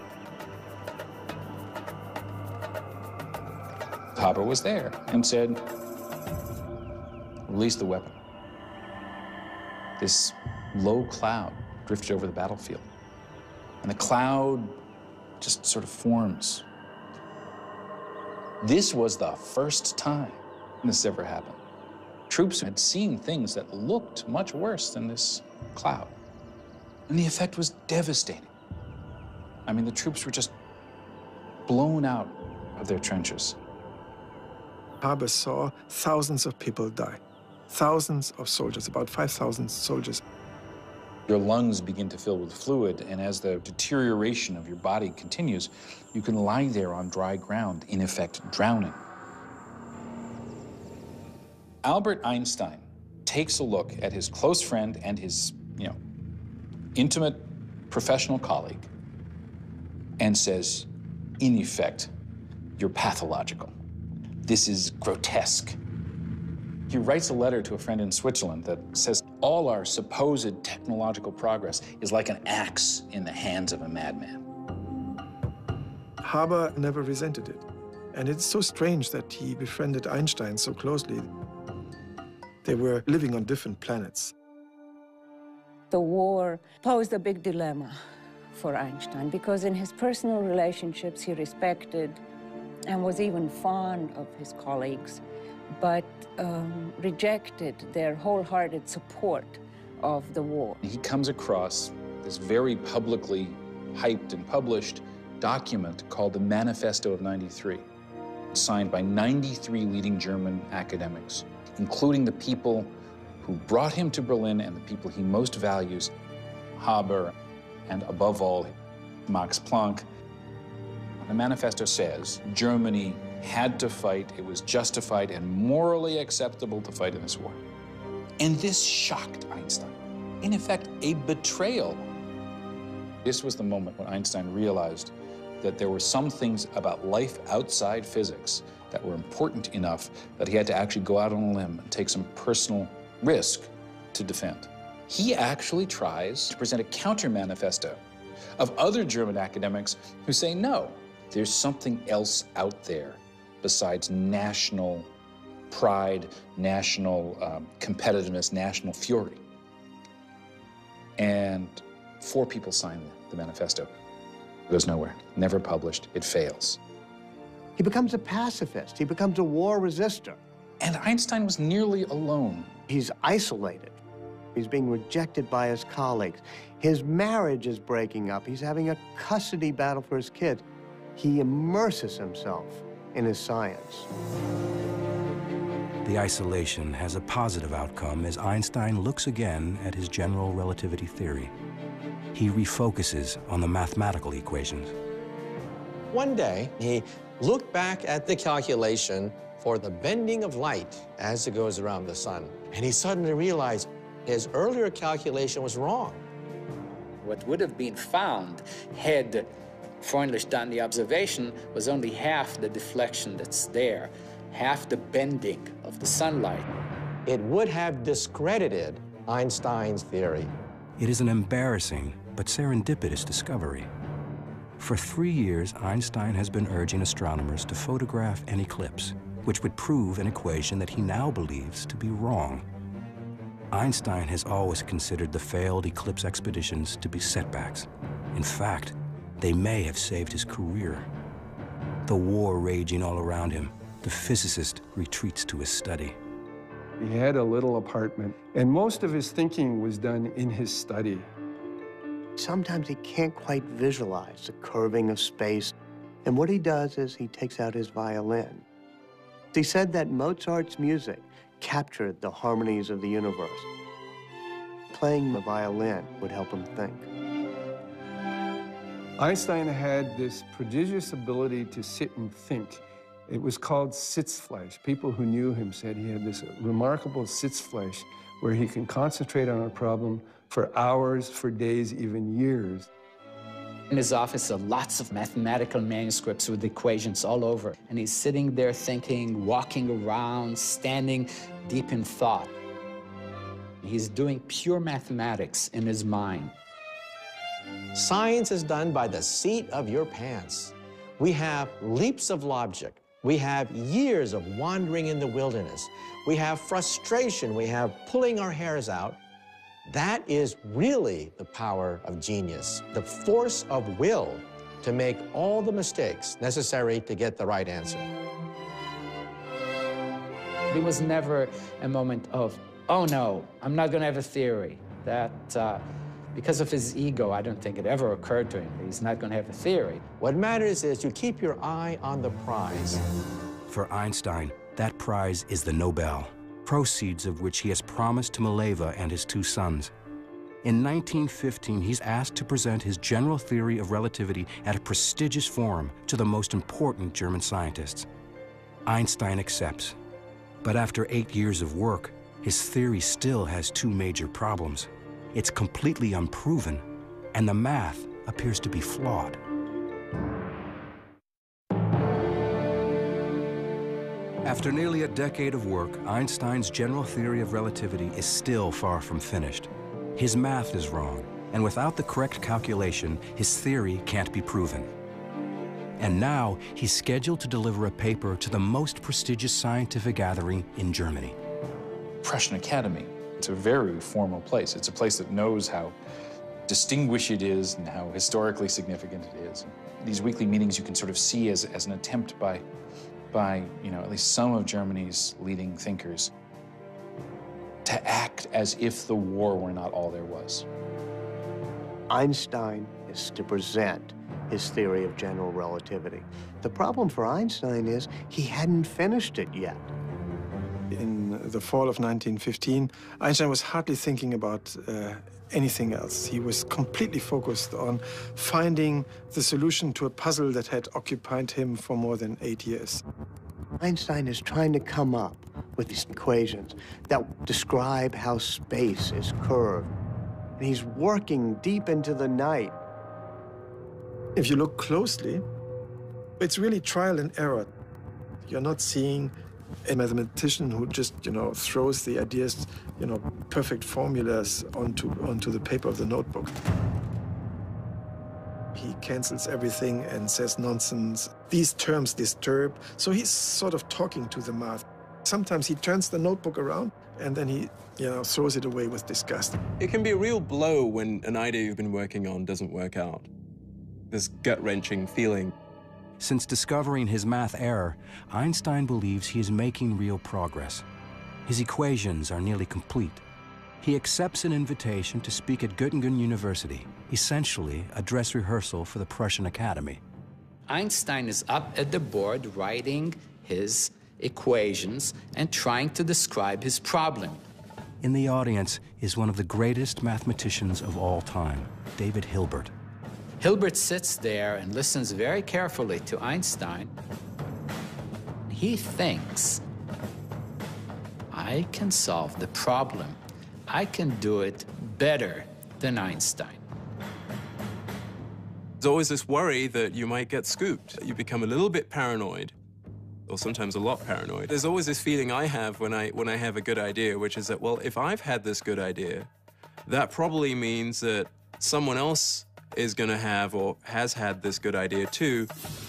Haber was there and said, release the weapon. This low cloud drifted over the battlefield, and the cloud just sort of forms. This was the first time this ever happened. Troops had seen things that looked much worse than this cloud, and the effect was devastating. I mean, the troops were just blown out of their trenches. Haber saw thousands of people die, thousands of soldiers, about five thousand soldiers. Your lungs begin to fill with fluid, and as the deterioration of your body continues, you can lie there on dry ground, in effect drowning. Albert Einstein takes a look at his close friend and his, you know, intimate professional colleague and says, in effect, you're pathological. This is grotesque. He writes a letter to a friend in Switzerland that says, all our supposed technological progress is like an axe in the hands of a madman. Haber never resented it. And it's so strange that he befriended Einstein so closely. They were living on different planets. The war posed a big dilemma for Einstein because in his personal relationships he respected and was even fond of his colleagues, but um, rejected their wholehearted support of the war. He comes across this very publicly hyped and published document called the Manifesto of ninety-three, signed by ninety-three leading German academics, including the people who brought him to Berlin and the people he most values, Haber, and above all, Max Planck. The manifesto says Germany had to fight, it was justified and morally acceptable to fight in this war. And this shocked Einstein. In effect, a betrayal. This was the moment when Einstein realized that there were some things about life outside physics that were important enough that he had to actually go out on a limb and take some personal risk to defend. He actually tries to present a counter-manifesto of other German academics who say, no, there's something else out there besides national pride, national um, competitiveness, national fury. And four people sign the, the manifesto. It goes nowhere, never published, it fails. He becomes a pacifist. He becomes a war resistor. And Einstein was nearly alone. He's isolated. He's being rejected by his colleagues. His marriage is breaking up. He's having a custody battle for his kids. He immerses himself in his science. The isolation has a positive outcome as Einstein looks again at his general relativity theory. He refocuses on the mathematical equations. One day, he looked back at the calculation for the bending of light as it goes around the sun, and he suddenly realized his earlier calculation was wrong. What would have been found had Freundlich done the observation was only half the deflection that's there, half the bending of the sunlight. It would have discredited Einstein's theory. It is an embarrassing but serendipitous discovery. For three years, Einstein has been urging astronomers to photograph an eclipse, which would prove an equation that he now believes to be wrong. Einstein has always considered the failed eclipse expeditions to be setbacks. In fact, they may have saved his career. The war raging all around him, the physicist retreats to his study. He had a little apartment, and most of his thinking was done in his study. Sometimes he can't quite visualize the curving of space, and what he does is he takes out his violin. He said that Mozart's music captured the harmonies of the universe. Playing the violin would help him think. Einstein had this prodigious ability to sit and think. It was called Sitzfleisch. People who knew him said he had this remarkable Sitzfleisch where he can concentrate on a problem for hours, for days, even years. In his office are lots of mathematical manuscripts with equations all over. And he's sitting there thinking, walking around, standing deep in thought. He's doing pure mathematics in his mind. Science is done by the seat of your pants. We have leaps of logic. We have years of wandering in the wilderness. We have frustration. We have pulling our hairs out. That is really the power of genius, the force of will to make all the mistakes necessary to get the right answer. There was never a moment of, oh no, I'm not going to have a theory. That, uh, because of his ego, I don't think it ever occurred to him that he's not going to have a theory. What matters is you keep your eye on the prize. For Einstein, that prize is the Nobel, proceeds of which he has promised to Mileva and his two sons. In nineteen fifteen, he's asked to present his general theory of relativity at a prestigious forum to the most important German scientists. Einstein accepts. But after eight years of work, his theory still has two major problems. It's completely unproven, and the math appears to be flawed. After nearly a decade of work, Einstein's general theory of relativity is still far from finished. His math is wrong, and without the correct calculation, his theory can't be proven. And now he's scheduled to deliver a paper to the most prestigious scientific gathering in Germany. Prussian Academy, it's a very formal place. It's a place that knows how distinguished it is and how historically significant it is. These weekly meetings you can sort of see as, as an attempt by, by, you know, at least some of Germany's leading thinkers to act as if the war were not all there was. Einstein is to present his theory of general relativity. The problem for Einstein is he hadn't finished it yet. In the fall of nineteen fifteen, Einstein was hardly thinking about uh, anything else. He was completely focused on finding the solution to a puzzle that had occupied him for more than eight years. Einstein is trying to come up with these equations that describe how space is curved. And he's working deep into the night. If you look closely, it's really trial and error. You're not seeing a mathematician who just, you know, throws the ideas, you know, perfect formulas onto, onto the paper of the notebook. He cancels everything and says nonsense. These terms disturb. So he's sort of talking to the math. Sometimes he turns the notebook around and then he, you know, throws it away with disgust. It can be a real blow when an idea you've been working on doesn't work out. This gut-wrenching feeling. Since discovering his math error, Einstein believes he is making real progress. His equations are nearly complete. He accepts an invitation to speak at Göttingen University, essentially a dress rehearsal for the Prussian Academy. Einstein is up at the board writing his equations and trying to describe his problem. In the audience is one of the greatest mathematicians of all time, David Hilbert. Hilbert sits there and listens very carefully to Einstein. He thinks, I can solve the problem. I can do it better than Einstein. There's always this worry that you might get scooped. You become a little bit paranoid, or sometimes a lot paranoid. There's always this feeling I have when I, when I have a good idea, which is that, well, if I've had this good idea, that probably means that someone else is going to have or has had this good idea too.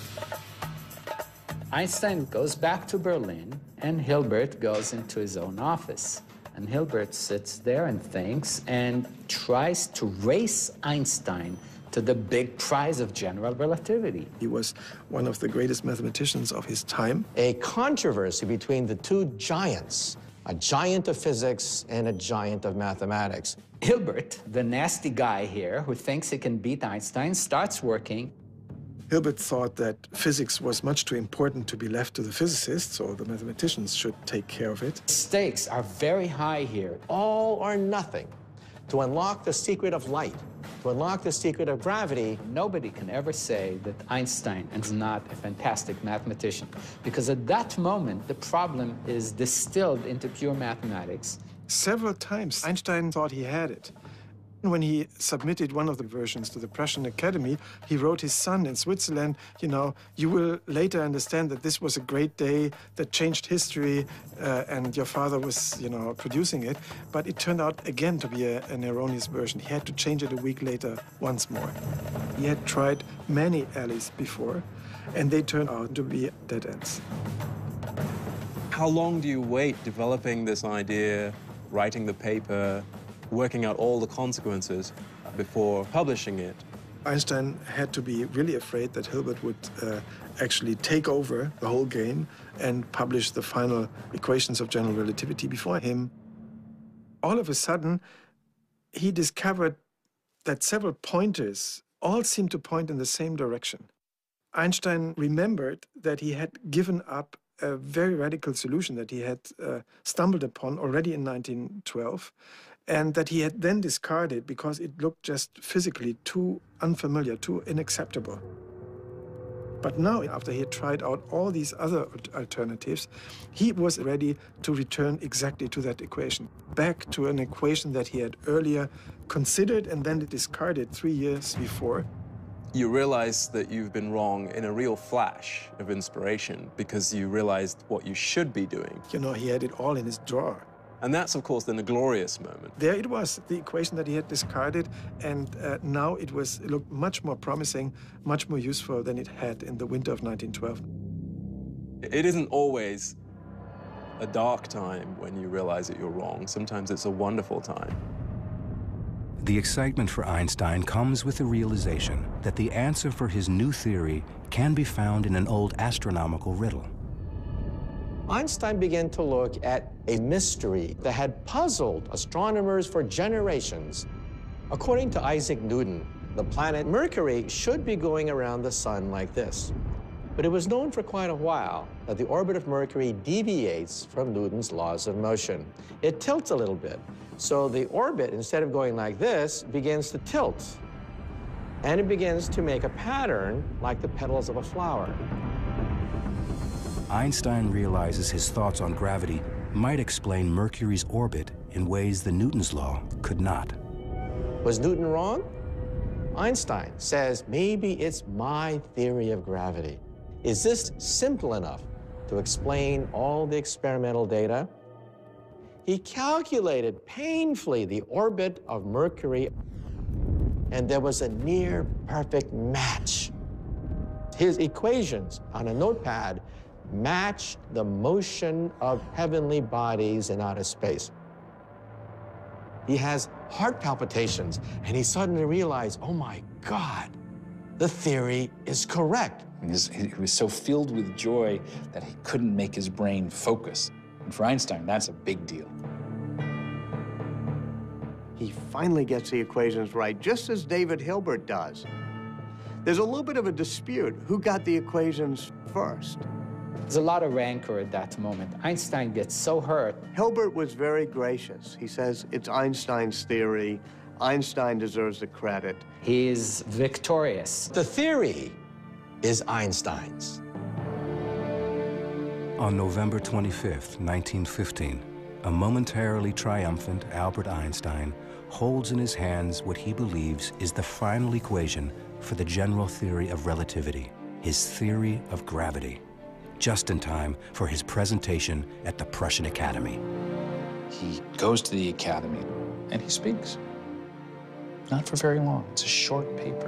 Einstein goes back to Berlin, and Hilbert goes into his own office. And Hilbert sits there and thinks and tries to race Einstein to the big prize of general relativity. He was one of the greatest mathematicians of his time. A controversy between the two giants, a giant of physics and a giant of mathematics. Hilbert, the nasty guy here who thinks he can beat Einstein, starts working. Hilbert thought that physics was much too important to be left to the physicists, or the mathematicians should take care of it. Stakes are very high here. All or nothing. To unlock the secret of light, to unlock the secret of gravity. Nobody can ever say that Einstein is not a fantastic mathematician, because at that moment, the problem is distilled into pure mathematics. Several times, Einstein thought he had it. When he submitted one of the versions to the Prussian Academy, he wrote his son in Switzerland, you know, you will later understand that this was a great day that changed history, uh, and your father was, you know, producing it. But it turned out again to be a, an erroneous version. He had to change it a week later once more. He had tried many alleys before, and they turned out to be dead ends. How long do you wait developing this idea, writing the paper, working out all the consequences before publishing it? Einstein had to be really afraid that Hilbert would uh, actually take over the whole game and publish the final equations of general relativity before him. All of a sudden, he discovered that several pointers all seemed to point in the same direction. Einstein remembered that he had given up a very radical solution that he had uh, stumbled upon already in nineteen twelve, and that he had then discarded because it looked just physically too unfamiliar, too unacceptable. But now, after he had tried out all these other alternatives, he was ready to return exactly to that equation, back to an equation that he had earlier considered and then discarded three years before. You realize that you've been wrong in a real flash of inspiration because you realized what you should be doing. You know, he had it all in his drawer. And that's, of course, then a glorious moment. There it was, the equation that he had discarded, and uh, now it was it looked much more promising, much more useful than it had in the winter of nineteen twelve. It isn't always a dark time when you realize that you're wrong. Sometimes it's a wonderful time. The excitement for Einstein comes with the realization that the answer for his new theory can be found in an old astronomical riddle. Einstein began to look at a mystery that had puzzled astronomers for generations. According to Isaac Newton, the planet Mercury should be going around the sun like this. But it was known for quite a while that the orbit of Mercury deviates from Newton's laws of motion. It tilts a little bit. So the orbit, instead of going like this, begins to tilt. And it begins to make a pattern like the petals of a flower. Einstein realizes his thoughts on gravity might explain Mercury's orbit in ways the Newton's law could not. Was Newton wrong? Einstein says, maybe it's my theory of gravity. Is this simple enough to explain all the experimental data? He calculated painfully the orbit of Mercury, and there was a near perfect match. His equations on a notepad matched the motion of heavenly bodies in outer space. He has heart palpitations, and he suddenly realized, oh my God, the theory is correct. He was so filled with joy that he couldn't make his brain focus. And for Einstein, that's a big deal. He finally gets the equations right, just as David Hilbert does. There's a little bit of a dispute. Who got the equations first? There's a lot of rancor at that moment. Einstein gets so hurt. Hilbert was very gracious. He says it's Einstein's theory. Einstein deserves the credit. He is victorious. The theory is Einstein's. On November twenty-fifth, nineteen fifteen, a momentarily triumphant Albert Einstein holds in his hands what he believes is the final equation for the general theory of relativity, his theory of gravity, just in time for his presentation at the Prussian Academy. He goes to the Academy and he speaks. Not for very long. It's a short paper.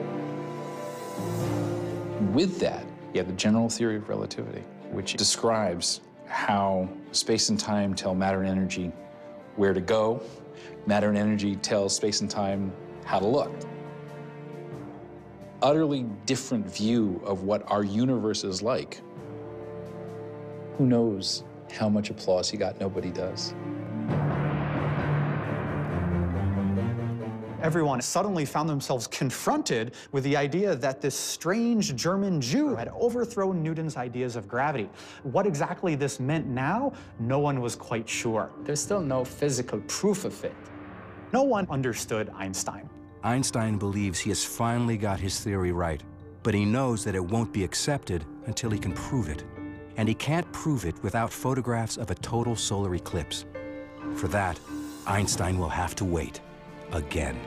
With that, you have the general theory of relativity, which describes how space and time tell matter and energy where to go. Matter and energy tell space and time how to look. Utterly different view of what our universe is like. Who knows how much applause he got? Nobody does. Everyone suddenly found themselves confronted with the idea that this strange German Jew had overthrown Newton's ideas of gravity. What exactly this meant now, no one was quite sure. There's still no physical proof of it. No one understood Einstein. Einstein believes he has finally got his theory right, but he knows that it won't be accepted until he can prove it. And he can't prove it without photographs of a total solar eclipse. For that, Einstein will have to wait. Again.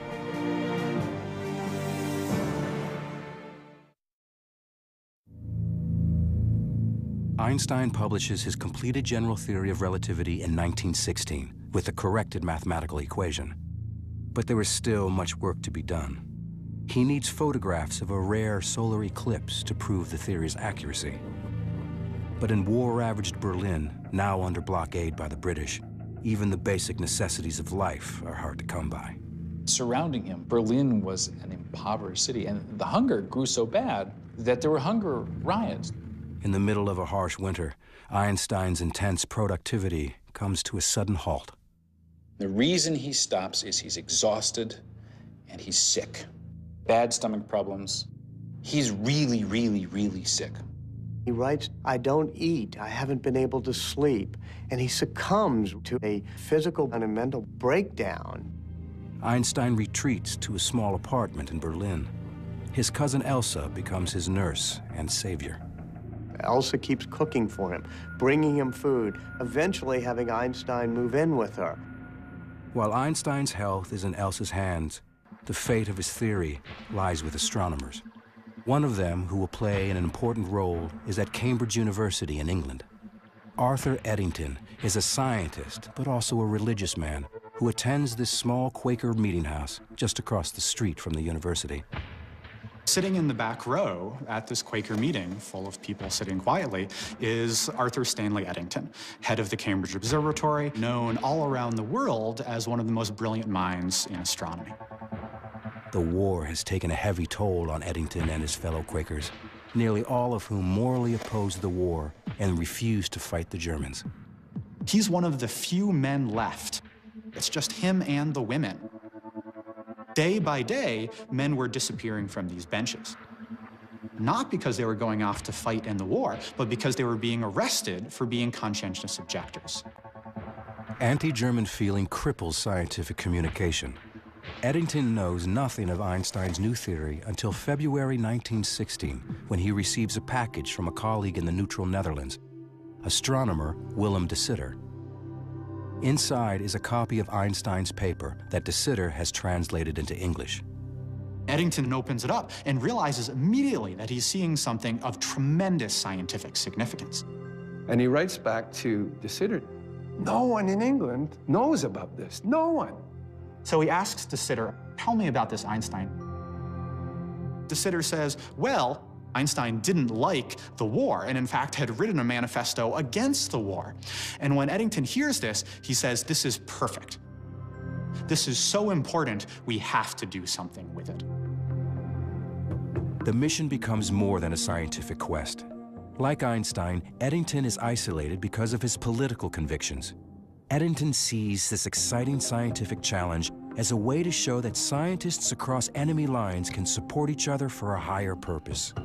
Einstein publishes his completed general theory of relativity in nineteen sixteen with the corrected mathematical equation. But there is still much work to be done. He needs photographs of a rare solar eclipse to prove the theory's accuracy. But in war-ravaged Berlin, now under blockade by the British, even the basic necessities of life are hard to come by. Surrounding him, Berlin was an impoverished city, and the hunger grew so bad that there were hunger riots. In the middle of a harsh winter, Einstein's intense productivity comes to a sudden halt. The reason he stops is he's exhausted and he's sick. Bad stomach problems. He's really, really, really sick. He writes, I don't eat, I haven't been able to sleep, and he succumbs to a physical and a mental breakdown. Einstein retreats to a small apartment in Berlin. His cousin Elsa becomes his nurse and savior. Elsa keeps cooking for him, bringing him food, eventually having Einstein move in with her. While Einstein's health is in Elsa's hands, the fate of his theory lies with astronomers. One of them who will play an important role is at Cambridge University in England. Arthur Eddington is a scientist, but also a religious man who attends this small Quaker meeting house just across the street from the university. Sitting in the back row at this Quaker meeting, full of people sitting quietly, is Arthur Stanley Eddington, head of the Cambridge Observatory, known all around the world as one of the most brilliant minds in astronomy. The war has taken a heavy toll on Eddington and his fellow Quakers, nearly all of whom morally opposed the war and refused to fight the Germans. He's one of the few men left. It's just him and the women. Day by day, men were disappearing from these benches. Not because they were going off to fight in the war, but because they were being arrested for being conscientious objectors. Anti-German feeling cripples scientific communication. Eddington knows nothing of Einstein's new theory until February nineteen sixteen, when he receives a package from a colleague in the neutral Netherlands, astronomer Willem de Sitter. Inside is a copy of Einstein's paper that de Sitter has translated into English. Eddington opens it up and realizes immediately that he's seeing something of tremendous scientific significance. And he writes back to de Sitter, no one in England knows about this, no one. So he asks de Sitter, tell me about this Einstein. De Sitter says, well, Einstein didn't like the war and in fact had written a manifesto against the war. And when Eddington hears this, he says, this is perfect. This is so important, we have to do something with it. The mission becomes more than a scientific quest. Like Einstein, Eddington is isolated because of his political convictions. Eddington sees this exciting scientific challenge as a way to show that scientists across enemy lines can support each other for a higher purpose.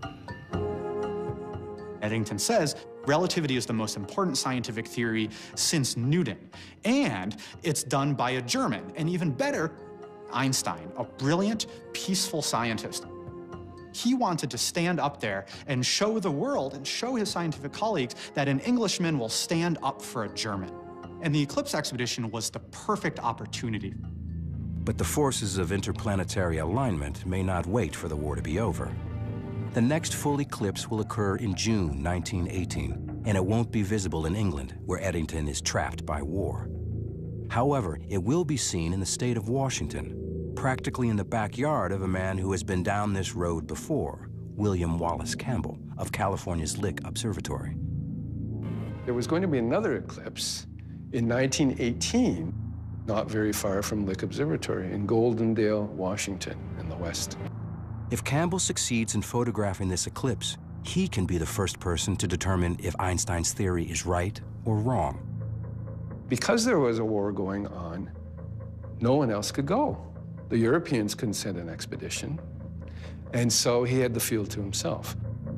Eddington says, relativity is the most important scientific theory since Newton, and it's done by a German, and even better, Einstein, a brilliant, peaceful scientist. He wanted to stand up there and show the world and show his scientific colleagues that an Englishman will stand up for a German. And the Eclipse expedition was the perfect opportunity. But the forces of interplanetary alignment may not wait for the war to be over. The next full eclipse will occur in June nineteen eighteen, and it won't be visible in England, where Eddington is trapped by war. However, it will be seen in the state of Washington, practically in the backyard of a man who has been down this road before, William Wallace Campbell of California's Lick Observatory. There was going to be another eclipse in nineteen eighteen, not very far from Lick Observatory in Goldendale, Washington, in the west. If Campbell succeeds in photographing this eclipse, he can be the first person to determine if Einstein's theory is right or wrong. Because there was a war going on, no one else could go. The Europeans couldn't send an expedition, and so he had the field to himself.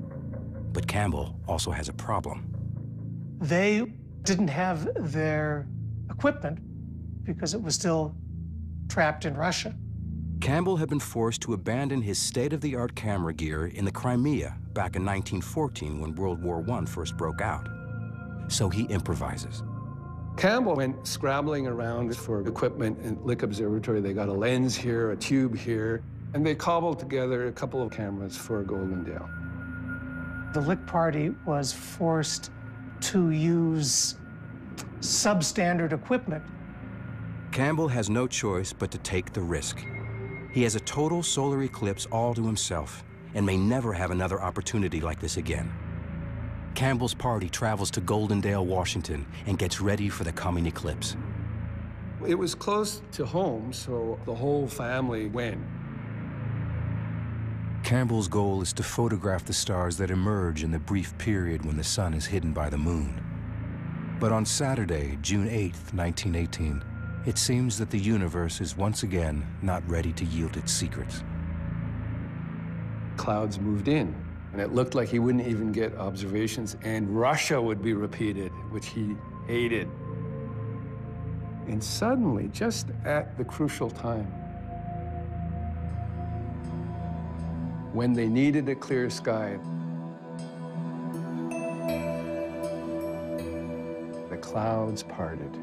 But Campbell also has a problem. They didn't have their equipment because it was still trapped in Russia. Campbell had been forced to abandon his state-of-the-art camera gear in the Crimea back in nineteen fourteen when World War One first broke out. So he improvises. Campbell went scrabbling around for equipment in Lick Observatory. They got a lens here, a tube here, and they cobbled together a couple of cameras for Goldendale. The Lick party was forced to use substandard equipment. Campbell has no choice but to take the risk. He has a total solar eclipse all to himself and may never have another opportunity like this again. Campbell's party travels to Goldendale, Washington, and gets ready for the coming eclipse. It was close to home, so the whole family went. Campbell's goal is to photograph the stars that emerge in the brief period when the sun is hidden by the moon. But on Saturday, June eighth, nineteen eighteen, it seems that the universe is once again not ready to yield its secrets. Clouds moved in, and it looked like he wouldn't even get observations, and Russia would be repeated, which he hated. And suddenly, just at the crucial time, when they needed a clear sky, the clouds parted.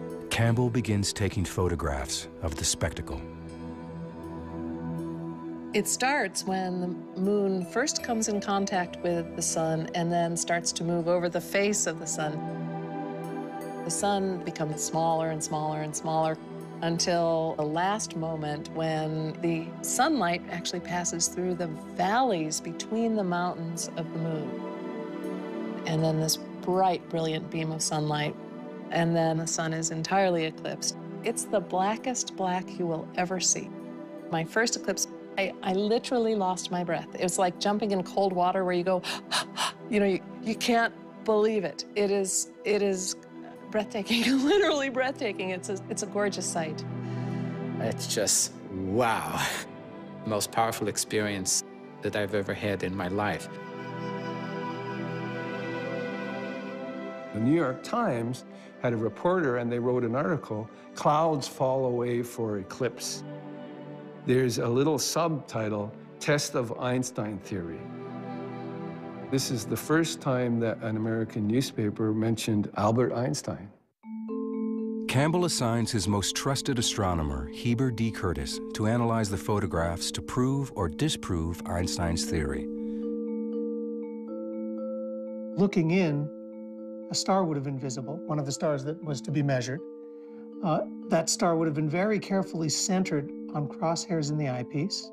Campbell begins taking photographs of the spectacle. It starts when the moon first comes in contact with the sun and then starts to move over the face of the sun. The sun becomes smaller and smaller and smaller until the last moment when the sunlight actually passes through the valleys between the mountains of the moon. And then this bright, brilliant beam of sunlight, and then the sun is entirely eclipsed. It's the blackest black you will ever see. My first eclipse, I, I literally lost my breath. It was like jumping in cold water where you go, you know, you, you can't believe it. It is, it is breathtaking, literally breathtaking. It's a, it's a gorgeous sight. It's just, wow. Most powerful experience that I've ever had in my life. The New York Times had a reporter, and they wrote an article, "Clouds Fall Away for Eclipse." There's a little subtitle, "Test of Einstein Theory." This is the first time that an American newspaper mentioned Albert Einstein. Campbell assigns his most trusted astronomer, Heber D. Curtis, to analyze the photographs to prove or disprove Einstein's theory. Looking in, a star would have been visible, one of the stars that was to be measured. Uh, that star would have been very carefully centered on crosshairs in the eyepiece.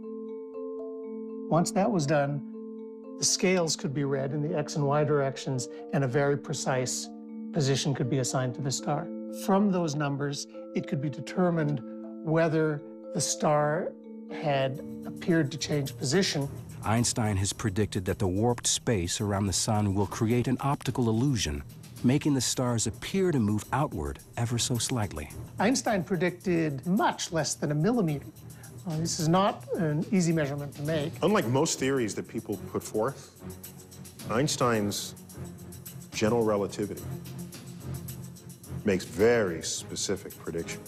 Once that was done, the scales could be read in the X and Y directions, and a very precise position could be assigned to the star. From those numbers, it could be determined whether the star had appeared to change position. Einstein has predicted that the warped space around the sun will create an optical illusion, making the stars appear to move outward ever so slightly. Einstein predicted much less than a millimeter. Uh, this is not an easy measurement to make. Unlike most theories that people put forth, Einstein's general relativity makes very specific predictions.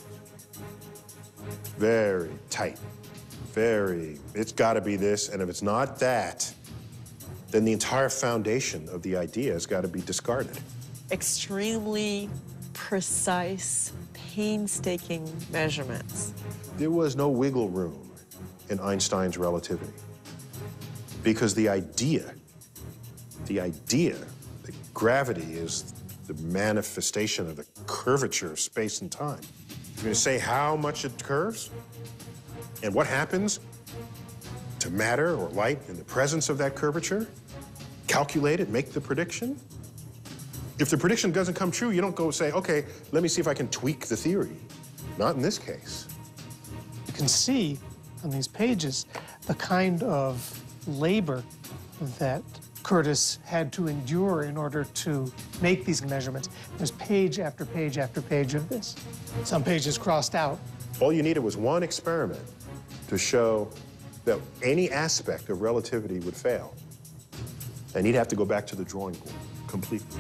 Very tight, very, it's gotta be this, and if it's not that, then the entire foundation of the idea has gotta be discarded. Extremely precise, painstaking measurements. There was no wiggle room in Einstein's relativity because the idea, the idea that gravity is the manifestation of the curvature of space and time. You're going to say how much it curves and what happens to matter or light in the presence of that curvature, calculate it, make the prediction. If the prediction doesn't come true, you don't go say, okay, let me see if I can tweak the theory. Not in this case. You can see on these pages the kind of labor that Curtis had to endure in order to make these measurements. There's page after page after page of this. Some pages crossed out. All you needed was one experiment to show that any aspect of relativity would fail. And he'd have to go back to the drawing board completely.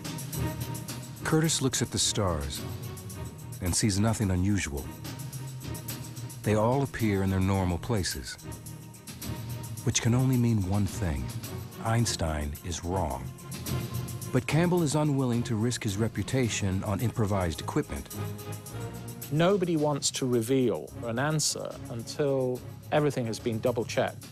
Curtis looks at the stars and sees nothing unusual. They all appear in their normal places, which can only mean one thing. Einstein is wrong. But Campbell is unwilling to risk his reputation on improvised equipment. Nobody wants to reveal an answer until everything has been double-checked.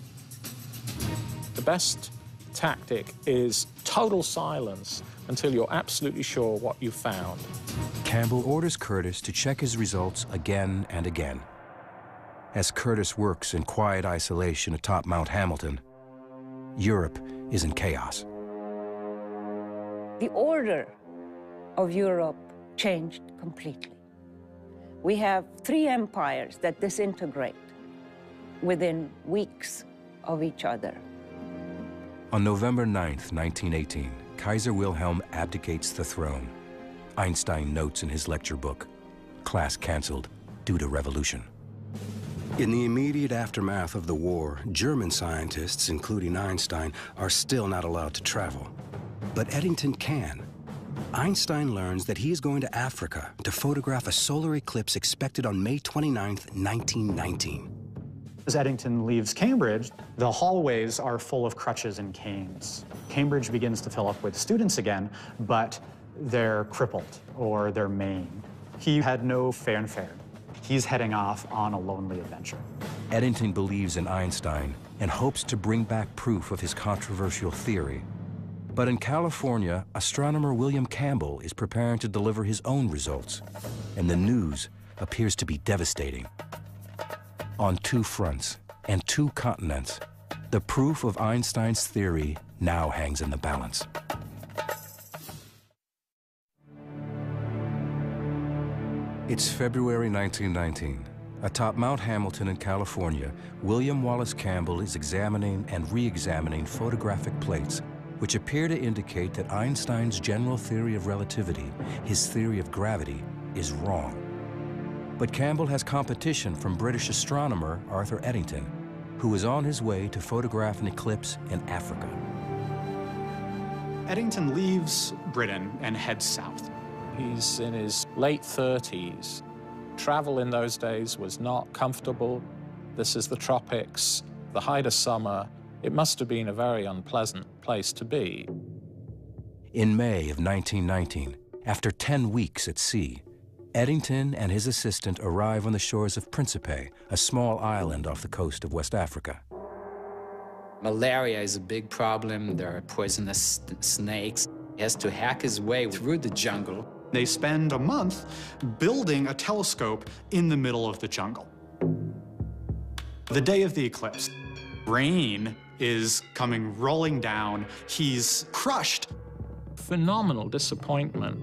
The best tactic is total silence until you're absolutely sure what you found. Campbell orders Curtis to check his results again and again. As Curtis works in quiet isolation atop Mount Hamilton, Europe is in chaos. The order of Europe changed completely. We have three empires that disintegrate within weeks of each other. On November ninth, nineteen eighteen, Kaiser Wilhelm abdicates the throne. Einstein notes in his lecture book, class canceled due to revolution. In the immediate aftermath of the war, German scientists, including Einstein, are still not allowed to travel. But Eddington can. Einstein learns that he is going to Africa to photograph a solar eclipse expected on May twenty-ninth, nineteen nineteen. As Eddington leaves Cambridge, the hallways are full of crutches and canes. Cambridge begins to fill up with students again, but they're crippled or they're maimed. He had no fanfare. He's heading off on a lonely adventure. Eddington believes in Einstein and hopes to bring back proof of his controversial theory. But in California, astronomer William Campbell is preparing to deliver his own results, and the news appears to be devastating. On two fronts and two continents, the proof of Einstein's theory now hangs in the balance. It's February nineteen nineteen. Atop Mount Hamilton in California, William Wallace Campbell is examining and re-examining photographic plates which appear to indicate that Einstein's general theory of relativity, his theory of gravity, is wrong. But Campbell has competition from British astronomer Arthur Eddington, who is on his way to photograph an eclipse in Africa. Eddington leaves Britain and heads south. He's in his late thirties. Travel in those days was not comfortable. This is the tropics, the height of summer. It must have been a very unpleasant place to be. In May of nineteen nineteen, after ten weeks at sea, Eddington and his assistant arrive on the shores of Principe, a small island off the coast of West Africa. Malaria is a big problem. There are poisonous snakes. He has to hack his way through the jungle. They spend a month building a telescope in the middle of the jungle. The day of the eclipse, rain is coming rolling down. He's crushed. Phenomenal disappointment.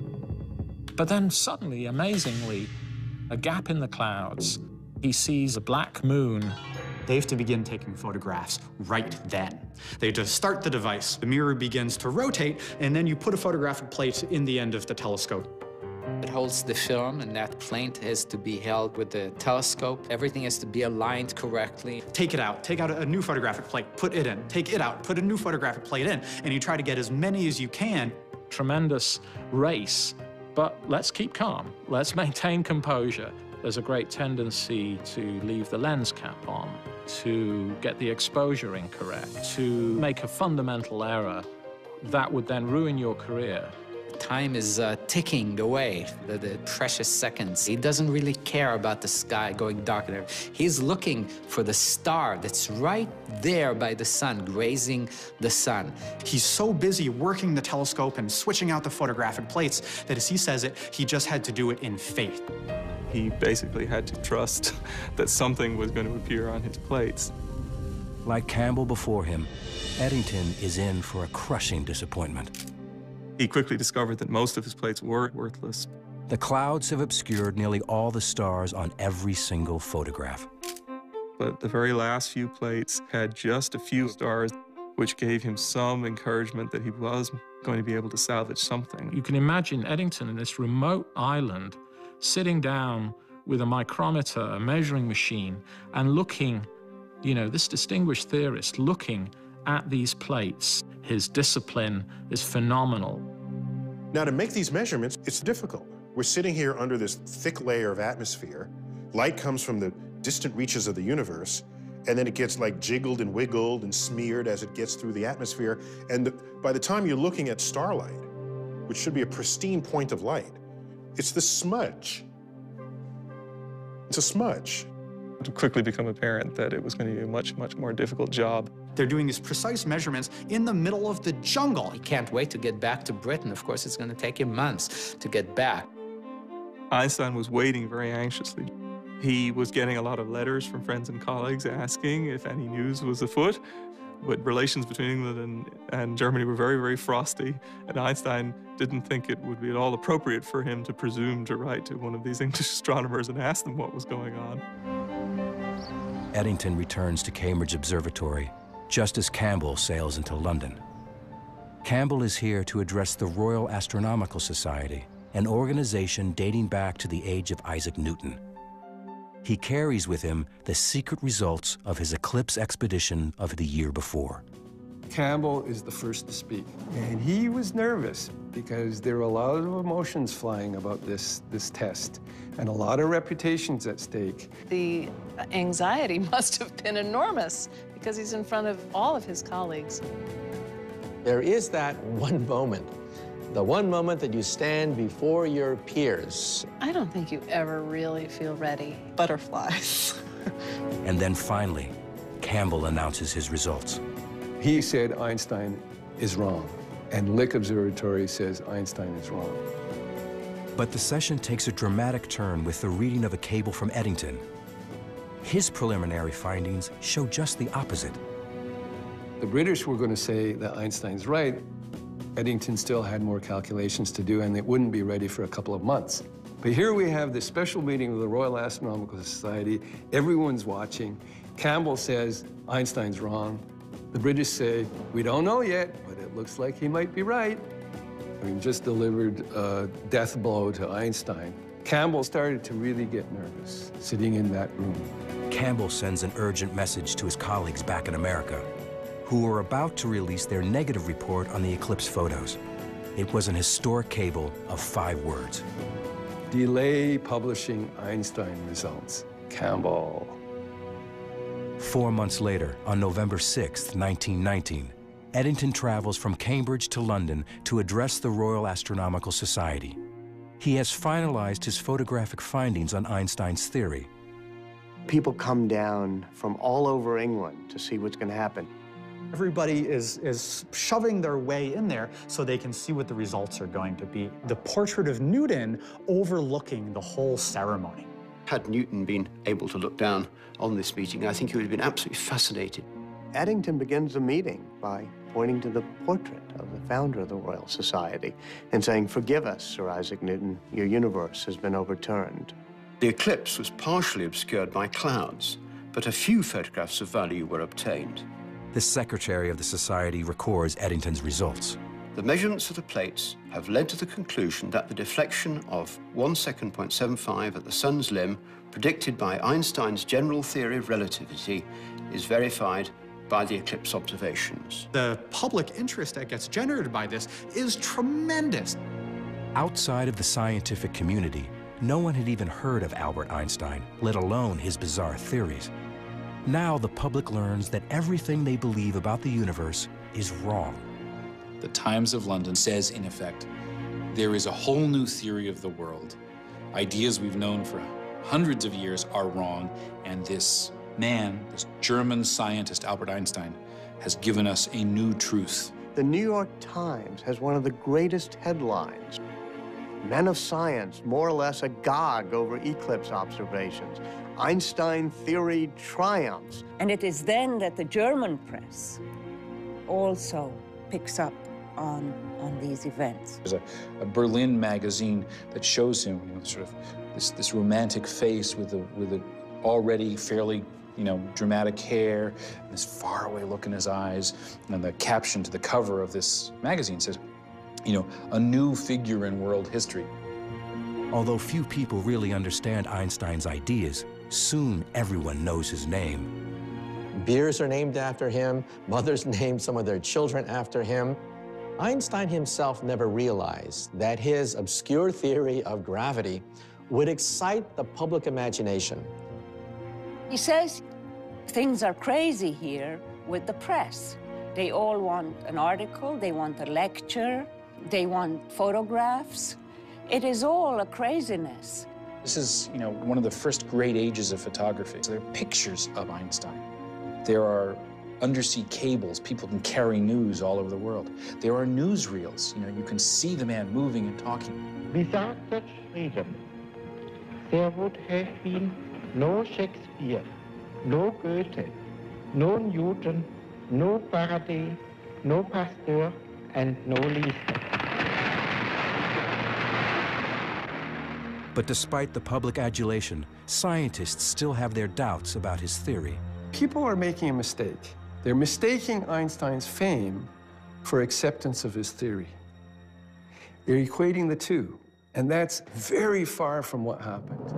But then suddenly, amazingly, a gap in the clouds. He sees a black moon. They have to begin taking photographs right then. They just start the device. The mirror begins to rotate, and then you put a photographic plate in the end of the telescope. It holds the film, and that plate has to be held with the telescope. Everything has to be aligned correctly. Take it out. Take out a new photographic plate. Put it in. Take it out. Put a new photographic plate in. And you try to get as many as you can. Tremendous race, but let's keep calm. Let's maintain composure. There's a great tendency to leave the lens cap on, to get the exposure incorrect, to make a fundamental error that would then ruin your career. Time is uh, ticking away, the, the precious seconds. He doesn't really care about the sky going dark. He's looking for the star that's right there by the sun, grazing the sun. He's so busy working the telescope and switching out the photographic plates that, as he says it, he just had to do it in faith. He basically had to trust that something was going to appear on his plates. Like Campbell before him, Eddington is in for a crushing disappointment. He quickly discovered that most of his plates were worthless. The clouds have obscured nearly all the stars on every single photograph. But the very last few plates had just a few stars, which gave him some encouragement that he was going to be able to salvage something. You can imagine Eddington in this remote island, sitting down with a micrometer, a measuring machine, and looking, you know, this distinguished theorist looking at these plates. His discipline is phenomenal. Now, to make these measurements, it's difficult. We're sitting here under this thick layer of atmosphere. Light comes from the distant reaches of the universe, and then it gets like jiggled and wiggled and smeared as it gets through the atmosphere. And the, by the time you're looking at starlight, which should be a pristine point of light, it's the smudge. It's a smudge. It would quickly become apparent that it was going to be a much, much more difficult job. They're doing these precise measurements in the middle of the jungle. He can't wait to get back to Britain. Of course, it's going to take him months to get back. Einstein was waiting very anxiously. He was getting a lot of letters from friends and colleagues asking if any news was afoot. But relations between England and, and Germany were very, very frosty, and Einstein didn't think it would be at all appropriate for him to presume to write to one of these English astronomers and ask them what was going on. Eddington returns to Cambridge Observatory just as Campbell sails into London. Campbell is here to address the Royal Astronomical Society, an organization dating back to the age of Isaac Newton. He carries with him the secret results of his eclipse expedition of the year before. Campbell is the first to speak, and he was nervous because there were a lot of emotions flying about this, this test and a lot of reputations at stake. The anxiety must have been enormous because he's in front of all of his colleagues. There is that one moment, the one moment that you stand before your peers. I don't think you ever really feel ready. Butterflies. And then finally, Campbell announces his results. He said Einstein is wrong, and Lick Observatory says Einstein is wrong. But the session takes a dramatic turn with the reading of a cable from Eddington. His preliminary findings show just the opposite. The British were going to say that Einstein's right. Eddington still had more calculations to do, and it wouldn't be ready for a couple of months. But here we have this special meeting of the Royal Astronomical Society. Everyone's watching. Campbell says Einstein's wrong. The British say, we don't know yet, but it looks like he might be right. I mean, just delivered a death blow to Einstein. Campbell started to really get nervous, sitting in that room. Campbell sends an urgent message to his colleagues back in America, who were about to release their negative report on the eclipse photos. It was an historic cable of five words. Delay publishing Einstein results. Campbell. Four months later, on November sixth, nineteen nineteen, Eddington travels from Cambridge to London to address the Royal Astronomical Society. He has finalized his photographic findings on Einstein's theory. People come down from all over England to see what's going to happen. Everybody is, is shoving their way in there so they can see what the results are going to be. The portrait of Newton overlooking the whole ceremony. Had Newton been able to look down on this meeting, I think he would have been absolutely fascinated. Eddington begins the meeting by pointing to the portrait of the founder of the Royal Society and saying, forgive us, Sir Isaac Newton, your universe has been overturned. The eclipse was partially obscured by clouds, but a few photographs of value were obtained. The secretary of the society records Eddington's results. The measurements of the plates have led to the conclusion that the deflection of one second point seven five at the sun's limb, predicted by Einstein's general theory of relativity, is verified by the eclipse observations. The public interest that gets generated by this is tremendous. Outside of the scientific community, no one had even heard of Albert Einstein, let alone his bizarre theories. Now the public learns that everything they believe about the universe is wrong. The Times of London says, in effect, there is a whole new theory of the world. Ideas we've known for hundreds of years are wrong, and this man, this German scientist, Albert Einstein, has given us a new truth. The New York Times has one of the greatest headlines. Men of science, more or less agog over eclipse observations. Einstein theory triumphs. And it is then that the German press also picks up on, on these events. There's a, a Berlin magazine that shows him, you know, sort of this, this romantic face with a, with a already fairly, you know, dramatic hair, and this faraway look in his eyes. And the caption to the cover of this magazine says, you know, a new figure in world history. Although few people really understand Einstein's ideas, soon everyone knows his name. Beers are named after him. Mothers named some of their children after him. Einstein himself never realized that his obscure theory of gravity would excite the public imagination. He says things are crazy here with the press. They all want an article, they want a lecture, they want photographs. It is all a craziness. This is, you know, one of the first great ages of photography. So there are pictures of Einstein. There are undersea cables. People can carry news all over the world. There are newsreels. You know, you can see the man moving and talking. Without such freedom, there would have been no Shakespeare, no Goethe, no Newton, no Faraday, no Pasteur, and no Lister. But despite the public adulation, scientists still have their doubts about his theory. People are making a mistake. They're mistaking Einstein's fame for acceptance of his theory. They're equating the two, and that's very far from what happened.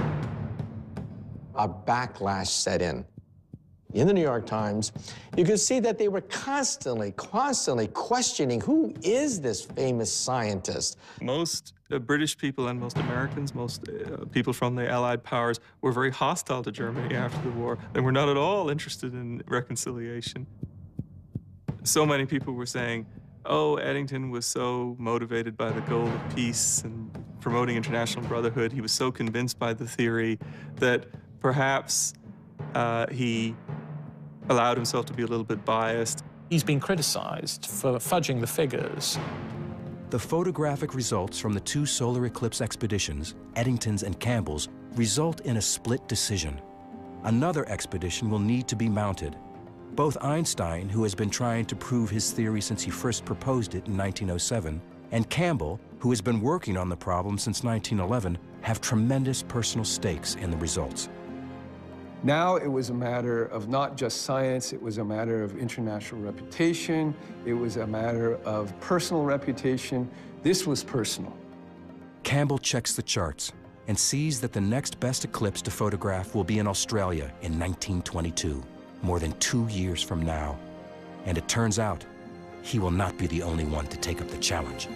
A backlash set in. In the New York Times, you could see that they were constantly, constantly questioning, who is this famous scientist? Most uh, British people and most Americans, most uh, people from the Allied powers were very hostile to Germany after the war. They were not at all interested in reconciliation. So many people were saying, oh, Eddington was so motivated by the goal of peace and promoting international brotherhood. He was so convinced by the theory that perhaps Uh, he allowed himself to be a little bit biased. He's been criticized for fudging the figures. The photographic results from the two solar eclipse expeditions, Eddington's and Campbell's, result in a split decision. Another expedition will need to be mounted. Both Einstein, who has been trying to prove his theory since he first proposed it in nineteen oh seven, and Campbell, who has been working on the problem since nineteen eleven, have tremendous personal stakes in the results. Now it was a matter of not just science, it was a matter of international reputation, it was a matter of personal reputation. This was personal. Campbell checks the charts and sees that the next best eclipse to photograph will be in Australia in nineteen twenty-two, more than two years from now. And it turns out, he will not be the only one to take up the challenge.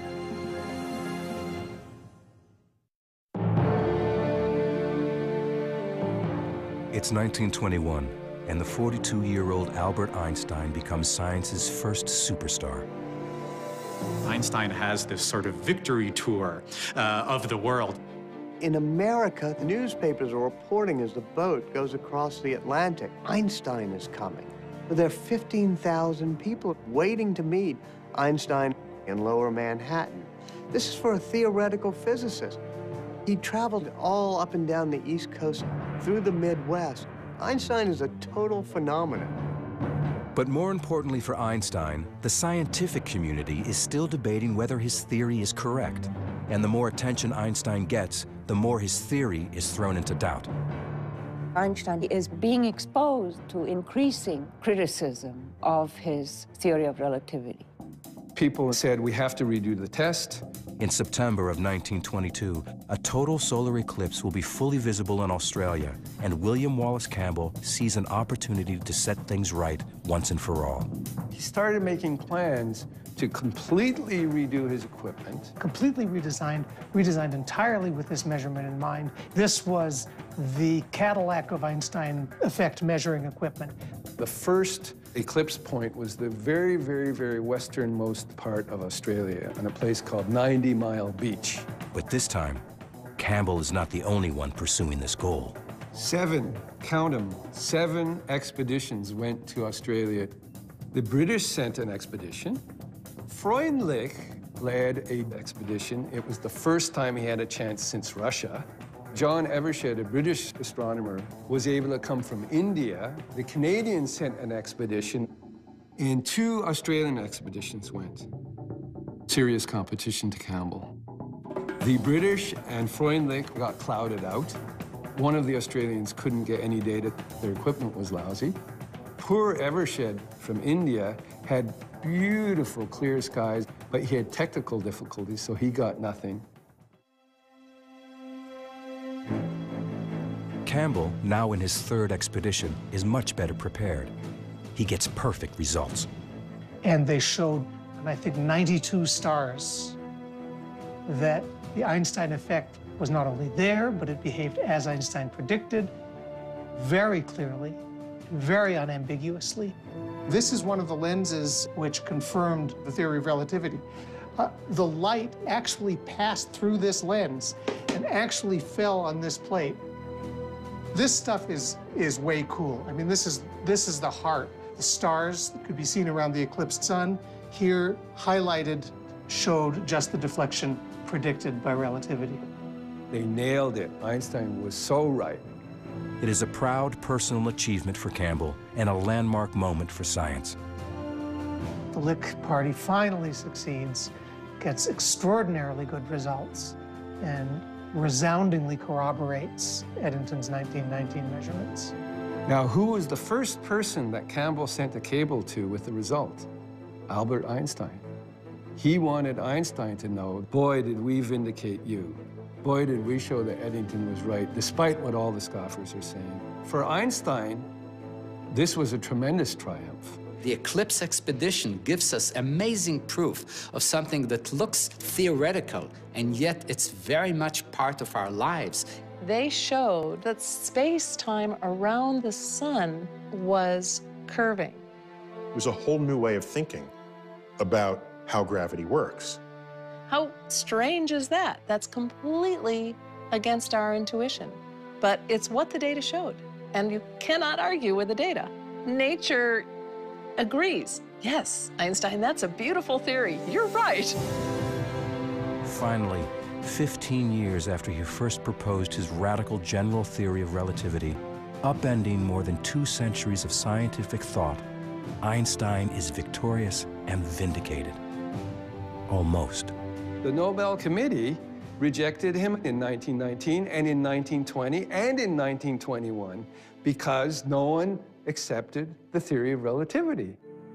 It's nineteen twenty-one, and the forty-two-year-old Albert Einstein becomes science's first superstar. Einstein has this sort of victory tour uh, of the world. In America, the newspapers are reporting as the boat goes across the Atlantic, Einstein is coming. But there are fifteen thousand people waiting to meet Einstein in Lower Manhattan. This is for a theoretical physicist. He traveled all up and down the East Coast, through the Midwest. Einstein is a total phenomenon. But more importantly for Einstein, the scientific community is still debating whether his theory is correct. And the more attention Einstein gets, the more his theory is thrown into doubt. Einstein is being exposed to increasing criticism of his theory of relativity. People said, we have to redo the test. In September of nineteen twenty-two, a total solar eclipse will be fully visible in Australia, and William Wallace Campbell sees an opportunity to set things right once and for all. He started making plans to completely redo his equipment. Completely redesigned, redesigned entirely with this measurement in mind. This was the Cadillac of Einstein effect measuring equipment. The first eclipse point was the very, very, very westernmost part of Australia, in a place called ninety mile Beach. But this time, Campbell is not the only one pursuing this goal. Seven, count them, seven expeditions went to Australia. The British sent an expedition. Freundlich led an expedition. It was the first time he had a chance since Russia. John Evershed, a British astronomer, was able to come from India. The Canadians sent an expedition, and two Australian expeditions went. Serious competition to Campbell. The British and Freundlich got clouded out. One of the Australians couldn't get any data. Their equipment was lousy. Poor Evershed from India had beautiful clear skies, but he had technical difficulties, so he got nothing. Campbell, now in his third expedition, is much better prepared. He gets perfect results. And they showed, I think, ninety-two stars that the Einstein effect was not only there, but it behaved as Einstein predicted, very clearly, very unambiguously. This is one of the lenses which confirmed the theory of relativity. Uh, the light actually passed through this lens and actually fell on this plate. This stuff is, is way cool. I mean, this is, this is the heart. The stars that could be seen around the eclipsed sun, here highlighted, showed just the deflection predicted by relativity. They nailed it. Einstein was so right. It is a proud personal achievement for Campbell and a landmark moment for science. The Lick Party finally succeeds, gets extraordinarily good results, and resoundingly corroborates Eddington's nineteen nineteen measurements. Now, who was the first person that Campbell sent a cable to with the result? Albert Einstein. He wanted Einstein to know, boy, did we vindicate you. Boy, did we show that Eddington was right, despite what all the scoffers are saying. For Einstein, this was a tremendous triumph. The Eclipse expedition gives us amazing proof of something that looks theoretical, and yet it's very much part of our lives. They showed that space-time around the sun was curving. It was a whole new way of thinking about how gravity works. How strange is that? That's completely against our intuition. But it's what the data showed. And you cannot argue with the data. Nature agrees. Yes, Einstein, that's a beautiful theory. You're right. Finally, fifteen years after he first proposed his radical general theory of relativity, upending more than two centuries of scientific thought, Einstein is victorious and vindicated. Almost. The Nobel Committee rejected him in nineteen nineteen and in nineteen twenty and in nineteen twenty-one because no one accepted the theory of relativity.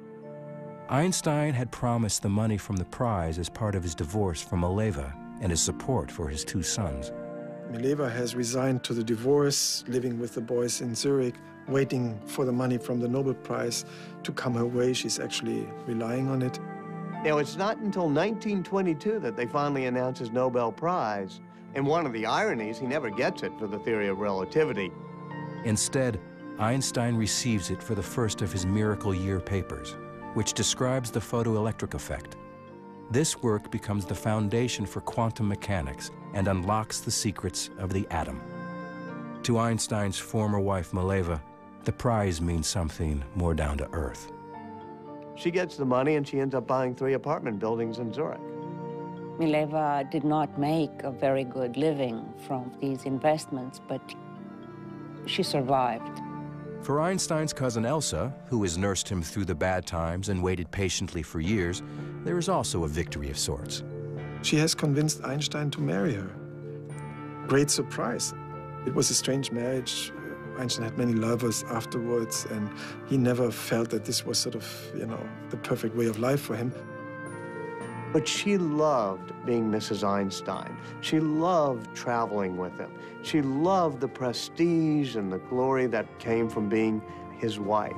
Einstein had promised the money from the prize as part of his divorce from Mileva and his support for his two sons. Mileva has resigned to the divorce, living with the boys in Zurich, waiting for the money from the Nobel Prize to come her way. She's actually relying on it. Now, it's not until nineteen twenty-two that they finally announce his Nobel Prize. And one of the ironies, he never gets it for the theory of relativity. Instead, Einstein receives it for the first of his Miracle Year papers, which describes the photoelectric effect. This work becomes the foundation for quantum mechanics and unlocks the secrets of the atom. To Einstein's former wife, Mileva, the prize means something more down to earth. She gets the money and she ends up buying three apartment buildings in Zurich. Mileva did not make a very good living from these investments, but she survived. For Einstein's cousin Elsa, who has nursed him through the bad times and waited patiently for years, there is also a victory of sorts. She has convinced Einstein to marry her. Great surprise. It was a strange marriage. Einstein had many lovers afterwards, and he never felt that this was sort of, you know, the perfect way of life for him. But she loved being Missus Einstein. She loved traveling with him. She loved the prestige and the glory that came from being his wife.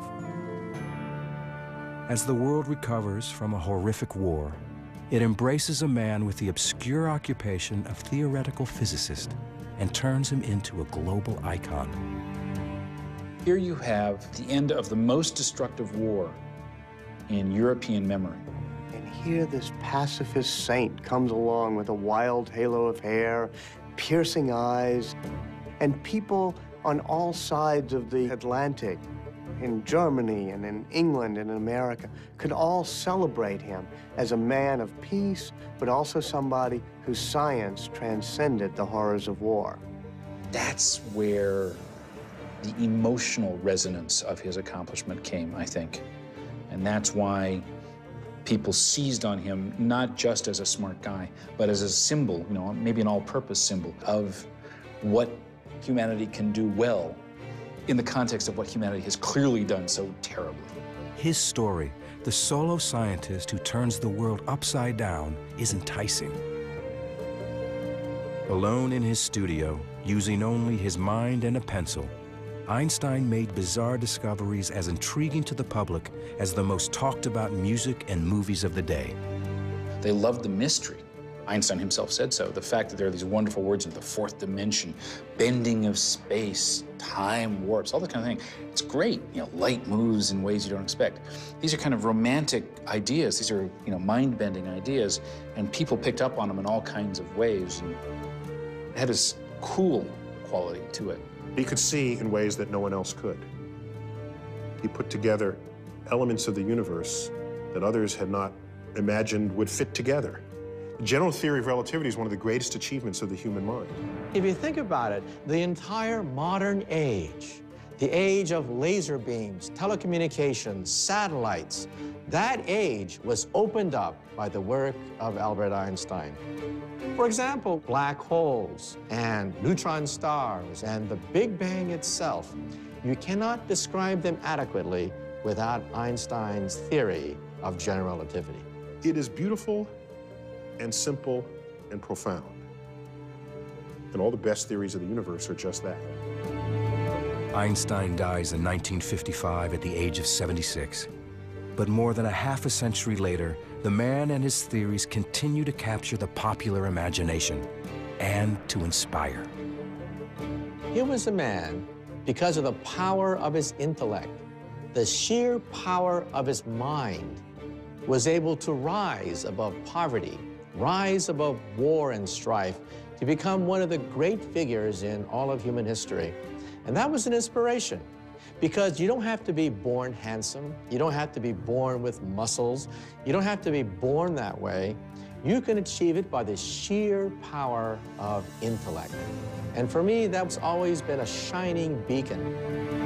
As the world recovers from a horrific war, it embraces a man with the obscure occupation of theoretical physicist and turns him into a global icon. Here you have the end of the most destructive war in European memory. And here this pacifist saint comes along with a wild halo of hair, piercing eyes, and people on all sides of the Atlantic, in Germany and in England and in America, could all celebrate him as a man of peace, but also somebody whose science transcended the horrors of war. That's where the emotional resonance of his accomplishment came, I think. And that's why people seized on him, not just as a smart guy, but as a symbol, you know, maybe an all-purpose symbol of what humanity can do well in the context of what humanity has clearly done so terribly. His story, the solo scientist who turns the world upside down, is enticing. Alone in his studio, using only his mind and a pencil, Einstein made bizarre discoveries as intriguing to the public as the most talked about music and movies of the day. They loved the mystery. Einstein himself said so. The fact that there are these wonderful words in the fourth dimension, bending of space, time warps, all that kind of thing. It's great. You know, light moves in ways you don't expect. These are kind of romantic ideas. These are, you know, mind-bending ideas, and people picked up on them in all kinds of ways. And it had this cool quality to it. He could see in ways that no one else could. He put together elements of the universe that others had not imagined would fit together. The general theory of relativity is one of the greatest achievements of the human mind. If you think about it, the entire modern age, the age of laser beams, telecommunications, satellites, that age was opened up by the work of Albert Einstein. For example, black holes and neutron stars and the Big Bang itself. You cannot describe them adequately without Einstein's theory of general relativity. It is beautiful and simple and profound. And all the best theories of the universe are just that. Einstein dies in nineteen fifty-five at the age of seventy-six. But more than a half a century later, the man and his theories continue to capture the popular imagination and to inspire. Here was a man, because of the power of his intellect, the sheer power of his mind, was able to rise above poverty, rise above war and strife, to become one of the great figures in all of human history. And that was an inspiration, because you don't have to be born handsome. You don't have to be born with muscles. You don't have to be born that way. You can achieve it by the sheer power of intellect. And for me, that's always been a shining beacon.